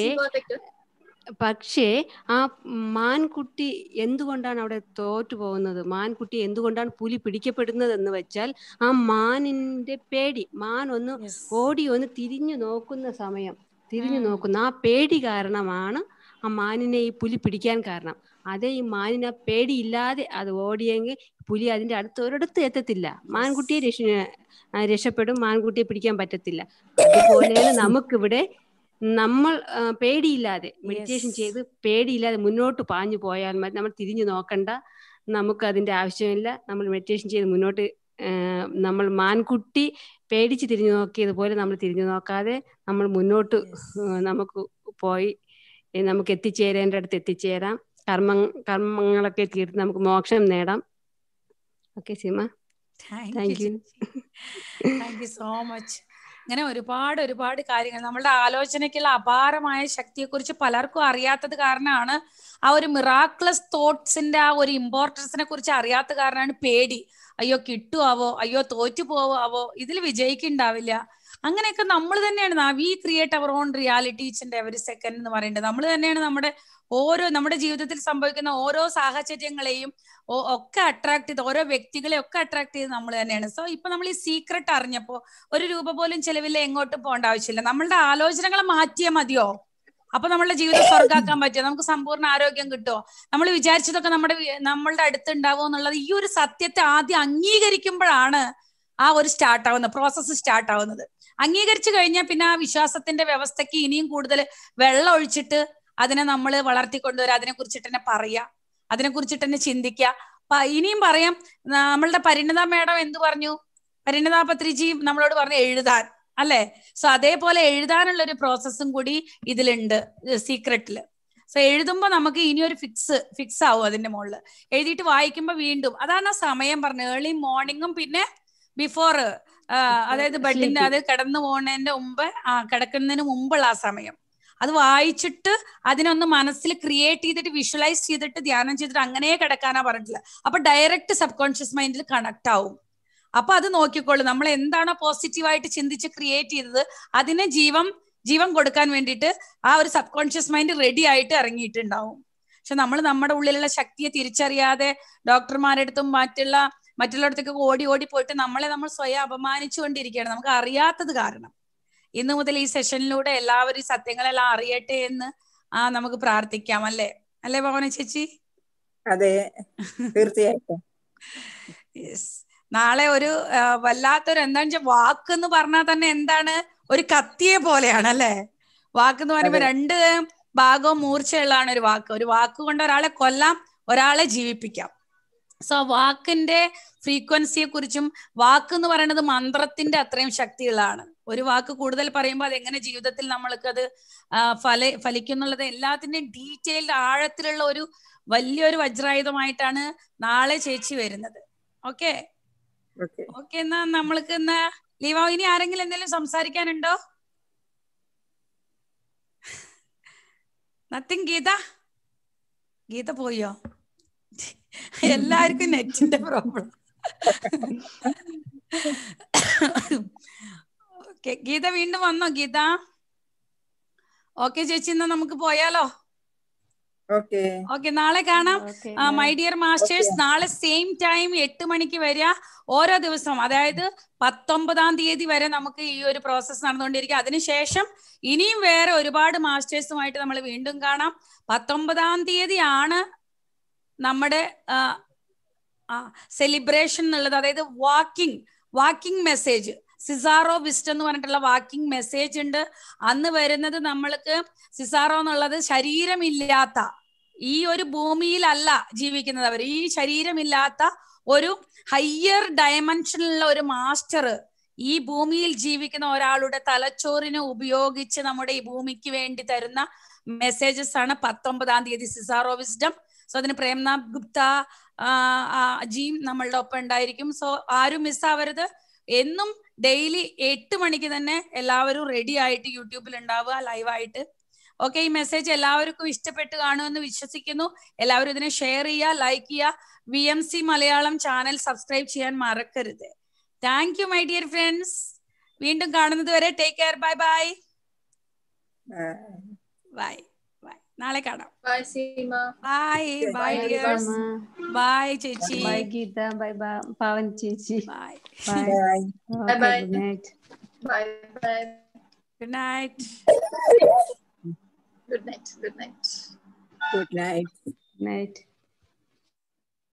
പക്ഷേ ആ മാൻകുട്ടി എന്തുകൊണ്ടാണ് അവിടെ തോറ്റു പോകുന്നത്, മാൻകുട്ടി എന്തുകൊണ്ടാണ് പുലി പിടിക്കപ്പെടുന്നത് എന്ന് വെച്ചാൽ ആ മാനിന്റെ പേടി. മാൻ ഒന്ന് ഓടി ഒന്ന് തിരിഞ്ഞു നോക്കുന്ന സമയം, തിരിഞ്ഞു നോക്കുന്ന ആ പേടി കാരണമാണ് ആ മാനിനെ ഈ പുലി പിടിക്കാൻ കാരണം. അതേ ഈ മാനിനെ പേടിയില്ലാതെ അത് ഓടിയെങ്കിൽ പുലി അതിന്റെ അടുത്ത് ഒരിടത്ത് എത്തത്തില്ല. മാൻകുട്ടിയെ രക്ഷ രക്ഷപ്പെടും, മാൻകുട്ടിയെ പിടിക്കാൻ പറ്റത്തില്ല. അതുപോലെയാണ് നമുക്കിവിടെ നമ്മൾ പേടിയില്ലാതെ മെഡിറ്റേഷൻ ചെയ്ത് പേടിയില്ലാതെ മുന്നോട്ട് പാഞ്ഞു പോയാൽ മതി. നമ്മൾ തിരിഞ്ഞു നോക്കണ്ട, നമുക്ക് അതിന്റെ ആവശ്യമില്ല. നമ്മൾ മെഡിറ്റേഷൻ ചെയ്ത് മുന്നോട്ട് നമ്മൾ മാൻകുട്ടി പേടിച്ച് തിരിഞ്ഞു നോക്കിയതുപോലെ നമ്മൾ തിരിഞ്ഞു നോക്കാതെ നമ്മൾ മുന്നോട്ട് നമുക്ക് പോയി നമുക്ക് എത്തിച്ചേരേണ്ട അടുത്ത് എത്തിച്ചേരാം. കർമ്മ കർമ്മങ്ങളൊക്കെ തീർത്ത് നമുക്ക് മോക്ഷം നേടാം. Okay Seema, thank you thank you so much. ഇങ്ങനെ ഒരുപാട് ഒരുപാട് കാര്യങ്ങൾ നമ്മളുടെ ആലോചനയ്ക്കുള്ള അപാരമായ ശക്തിയെക്കുറിച്ച് പലർക്കും അറിയാത്തത് കാരണമാണ്, ആ ഒരു മിറാക്ലസ് തോട്ട്സിന്റെ ആ ഒരു ഇമ്പോർട്ടൻസിനെ കുറിച്ച് അറിയാത്ത കാരണമാണ് പേടി. അയ്യോ കിട്ടുവോ, അയ്യോ തോറ്റു പോവോ, ഇതിൽ വിജയിക്കുണ്ടാവില്ല. അങ്ങനെയൊക്കെ നമ്മൾ തന്നെയാണ് we create our own reality each and every second എന്ന് പറയുന്നത്. നമ്മൾ തന്നെയാണ് നമ്മുടെ ഓരോ നമ്മുടെ ജീവിതത്തിൽ സംഭവിക്കുന്ന ഓരോ സാഹചര്യങ്ങളെയും ഒക്കെ അട്രാക്ട് ചെയ്ത്, ഓരോ വ്യക്തികളെ ഒക്കെ അട്രാക്ട് ചെയ്ത് നമ്മൾ തന്നെയാണ്. സോ ഇപ്പൊ നമ്മൾ ഈ സീക്രട്ട് അറിഞ്ഞപ്പോ ഒരു രൂപ പോലും ചെലവില്ല, എങ്ങോട്ടും പോകേണ്ട ആവശ്യമില്ല. നമ്മളുടെ ആലോചനകളെ മാറ്റിയാൽ മതിയോ, അപ്പൊ നമ്മളുടെ ജീവിതം സ്വർഗാക്കാൻ പറ്റുമോ, നമുക്ക് സമ്പൂർണ്ണ ആരോഗ്യം കിട്ടുമോ, നമ്മൾ വിചാരിച്ചതൊക്കെ നമ്മുടെ നമ്മളുടെ അടുത്ത് ഉണ്ടാവുമോ എന്നുള്ളത് ഈ ഒരു സത്യത്തെ ആദ്യം അംഗീകരിക്കുമ്പോഴാണ് ആ ഒരു സ്റ്റാർട്ട് ആവുന്നത്, പ്രോസസ്സ് സ്റ്റാർട്ട് ആവുന്നത്. അംഗീകരിച്ചു കഴിഞ്ഞാൽ പിന്നെ ആ വിശ്വാസത്തിന്റെ വ്യവസ്ഥയ്ക്ക് ഇനിയും കൂടുതൽ വെള്ളം ഒഴിച്ചിട്ട് അതിനെ നമ്മൾ വളർത്തിക്കൊണ്ടുവരാം, അതിനെ കുറിച്ചിട്ട് തന്നെ പറയാ, അതിനെ കുറിച്ചിട്ട് തന്നെ ചിന്തിക്കുക. ഇനിയും പറയാം. നമ്മളുടെ പരിണിത മേഡം എന്ത് പറഞ്ഞു, പരിണിത പത്രിജി നമ്മളോട് പറഞ്ഞു എഴുതാൻ, അല്ലെ? സോ അതേപോലെ എഴുതാനുള്ള ഒരു പ്രോസസ്സും കൂടി ഇതിലുണ്ട് സീക്രട്ടില്. സോ എഴുതുമ്പോ നമുക്ക് ഇനി ഒരു ഫിക്സ് ഫിക്സ് ആവും അതിന്റെ മുകളിൽ. എഴുതിയിട്ട് വായിക്കുമ്പോ വീണ്ടും അതാണ് ആ സമയം പറഞ്ഞത്, ഏർലി മോർണിംഗും പിന്നെ ബിഫോർ, അതായത് ബെഡിന്റെ അത് കിടന്നു പോകുന്നതിന്റെ മുമ്പ് ആ കിടക്കുന്നതിന് മുമ്പുള്ള ആ സമയം അത് വായിച്ചിട്ട് അതിനൊന്ന് മനസ്സിൽ ക്രിയേറ്റ് ചെയ്തിട്ട് വിഷ്വലൈസ് ചെയ്തിട്ട് ധ്യാനം ചെയ്തിട്ട് അങ്ങനെ കിടക്കാനാ പറഞ്ഞിട്ടില്ല. അപ്പൊ ഡയറക്റ്റ് സബ് കോൺഷ്യസ് മൈൻഡിൽ കണക്ട് ആവും. അപ്പൊ അത് നോക്കിക്കോളൂ, നമ്മൾ എന്താണോ പോസിറ്റീവായിട്ട് ചിന്തിച്ച് ക്രിയേറ്റ് ചെയ്തത് അതിനെ ജീവൻ ജീവൻ കൊടുക്കാൻ വേണ്ടിയിട്ട് ആ ഒരു സബ് കോൺഷ്യസ് മൈൻഡ് റെഡി ആയിട്ട് ഇറങ്ങിയിട്ടുണ്ടാവും. പക്ഷെ നമ്മൾ നമ്മുടെ ഉള്ളിലുള്ള ശക്തിയെ തിരിച്ചറിയാതെ ഡോക്ടർമാരുടെ അടുത്തും മറ്റുള്ള മറ്റുള്ളിടത്തേക്ക് ഓടി ഓടി പോയിട്ട് നമ്മളെ നമ്മൾ സ്വയം അപമാനിച്ചുകൊണ്ടിരിക്കുകയാണ്, നമുക്ക് അറിയാത്തത് കാരണം. ഇന്ന് മുതൽ ഈ സെഷനിലൂടെ എല്ലാവരും ഈ സത്യങ്ങളെല്ലാം അറിയട്ടെ എന്ന് ആ നമുക്ക് പ്രാർത്ഥിക്കാം, അല്ലേ അല്ലേ ഭവന ചേച്ചി? അതെ, തീർച്ചയായിട്ടും. യെസ്. നാളെ ഒരു വല്ലാത്തൊരു എന്താണെന്ന് വെച്ചാൽ വാക്ക് എന്ന് പറഞ്ഞാൽ തന്നെ എന്താണ്, ഒരു കത്തിയെ പോലെയാണ്, അല്ലെ? വാക്ക് എന്ന് പറയുമ്പോ രണ്ട് ഭാഗവും മൂർച്ചയുള്ളതാണ് ഒരു വാക്ക്. ഒരു വാക്ക് കൊണ്ട് ഒരാളെ കൊല്ലാം, ഒരാളെ ജീവിപ്പിക്കാം. സോ വാക്കിന്റെ ഫ്രീക്വൻസിയെ കുറിച്ചും, വാക്ക് എന്ന് പറയുന്നത് മന്ത്രത്തിന്റെ അത്രയും ശക്തികളാണ്. ഒരു വാക്ക് കൂടുതൽ പറയുമ്പോൾ അതെങ്ങനെ ജീവിതത്തിൽ നമ്മൾക്കത് ഫല ഫലിക്കുന്നുള്ളത് എല്ലാത്തിന്റെയും ഡീറ്റെയിൽഡ് ആഴത്തിലുള്ള ഒരു വലിയൊരു വജ്രായുധമായിട്ടാണ് നാളെ ചേച്ചി വരുന്നത്. ഓക്കെ ഓക്കെ എന്നാ നമ്മൾക്ക് എന്നാ ലീവാ. ഇനി ആരെങ്കിലും എന്തെങ്കിലും സംസാരിക്കാനുണ്ടോ? നത്തിങ്. ഗീത ഗീത പോയോ? എല്ലാവർക്കും നെറ്റിന്റെ പ്രോബ്ലം. ഓക്കെ, ഗീത വീണ്ടും വന്നോ? ഗീത ഓക്കെ ചേച്ചി, എന്നാ നമുക്ക് പോയാലോ? ഓക്കെ, നാളെ കാണാം മൈ ഡിയർ മാസ്റ്റേഴ്സ്. നാളെ സെയിം ടൈം എട്ട് മണിക്ക് വരിക. ഓരോ ദിവസവും, അതായത് പത്തൊമ്പതാം തീയതി വരെ നമുക്ക് ഈ ഒരു പ്രോസസ്സ് നടന്നുകൊണ്ടിരിക്കുക. അതിനുശേഷം ഇനിയും വേറെ ഒരുപാട് മാസ്റ്റേഴ്സുമായിട്ട് നമ്മൾ വീണ്ടും കാണാം. പത്തൊമ്പതാം തീയതി ആണ് നമ്മുടെ സെലിബ്രേഷൻ എന്നുള്ളത്, അതായത് വാക്കിംഗ് വാക്കിംഗ് മെസ്സേജ്, സിസാറോ വിസ്റ്റ് എന്ന് പറഞ്ഞിട്ടുള്ള വാക്കിംഗ് മെസ്സേജ് ഉണ്ട്. അന്ന് വരുന്നത് നമ്മൾക്ക് സിസാറോ എന്നുള്ളത് ശരീരമില്ലാത്ത, ഈ ഒരു ഭൂമിയിലല്ല ജീവിക്കുന്നത് അവർ, ഈ ശരീരമില്ലാത്ത ഒരു ഹയ്യർ ഡയമെൻഷനിലുള്ള ഒരു മാസ്റ്റർ ഈ ഭൂമിയിൽ ജീവിക്കുന്ന ഒരാളുടെ തലച്ചോറിനെ ഉപയോഗിച്ച് നമ്മുടെ ഈ ഭൂമിക്ക് വേണ്ടി തരുന്ന മെസ്സേജസ് ആണ് പത്തൊമ്പതാം തീയതി സിസാറോ വിസ്ഡം. സോ അതിന് പ്രേംനാഥ് ഗുപ്ത ജിയും നമ്മളുടെ ഒപ്പം ഉണ്ടായിരിക്കും. സോ ആരും മിസ്സാവരുത്. എന്നും ഡെയിലി എട്ട് മണിക്ക് തന്നെ എല്ലാവരും റെഡി ആയിട്ട് യൂട്യൂബിൽ ഉണ്ടാവുക ലൈവായിട്ട്. ഓക്കെ, ഈ മെസ്സേജ് എല്ലാവർക്കും ഇഷ്ടപ്പെട്ട് കാണുമെന്ന് വിശ്വസിക്കുന്നു. എല്ലാവരും ഇതിനെ ഷെയർ ചെയ്യുക, ലൈക്ക് ചെയ്യുക. V M C Malayalam channel subscribe ചെയ്യാൻ മറക്കരുത്. Thank you my dear friends. വീണ്ടും കാണുന്നത് വരെ take care. Bye bye bye bye. നാളെ കാണാം. Bye Seema. Bye bye dears. Bye ചേച്ചി. Bye Geetha. Bye bye Pavan ചേച്ചി. Bye bye bye. Good night. Bye bye. Good night. Good night. Good night. Good night. Night.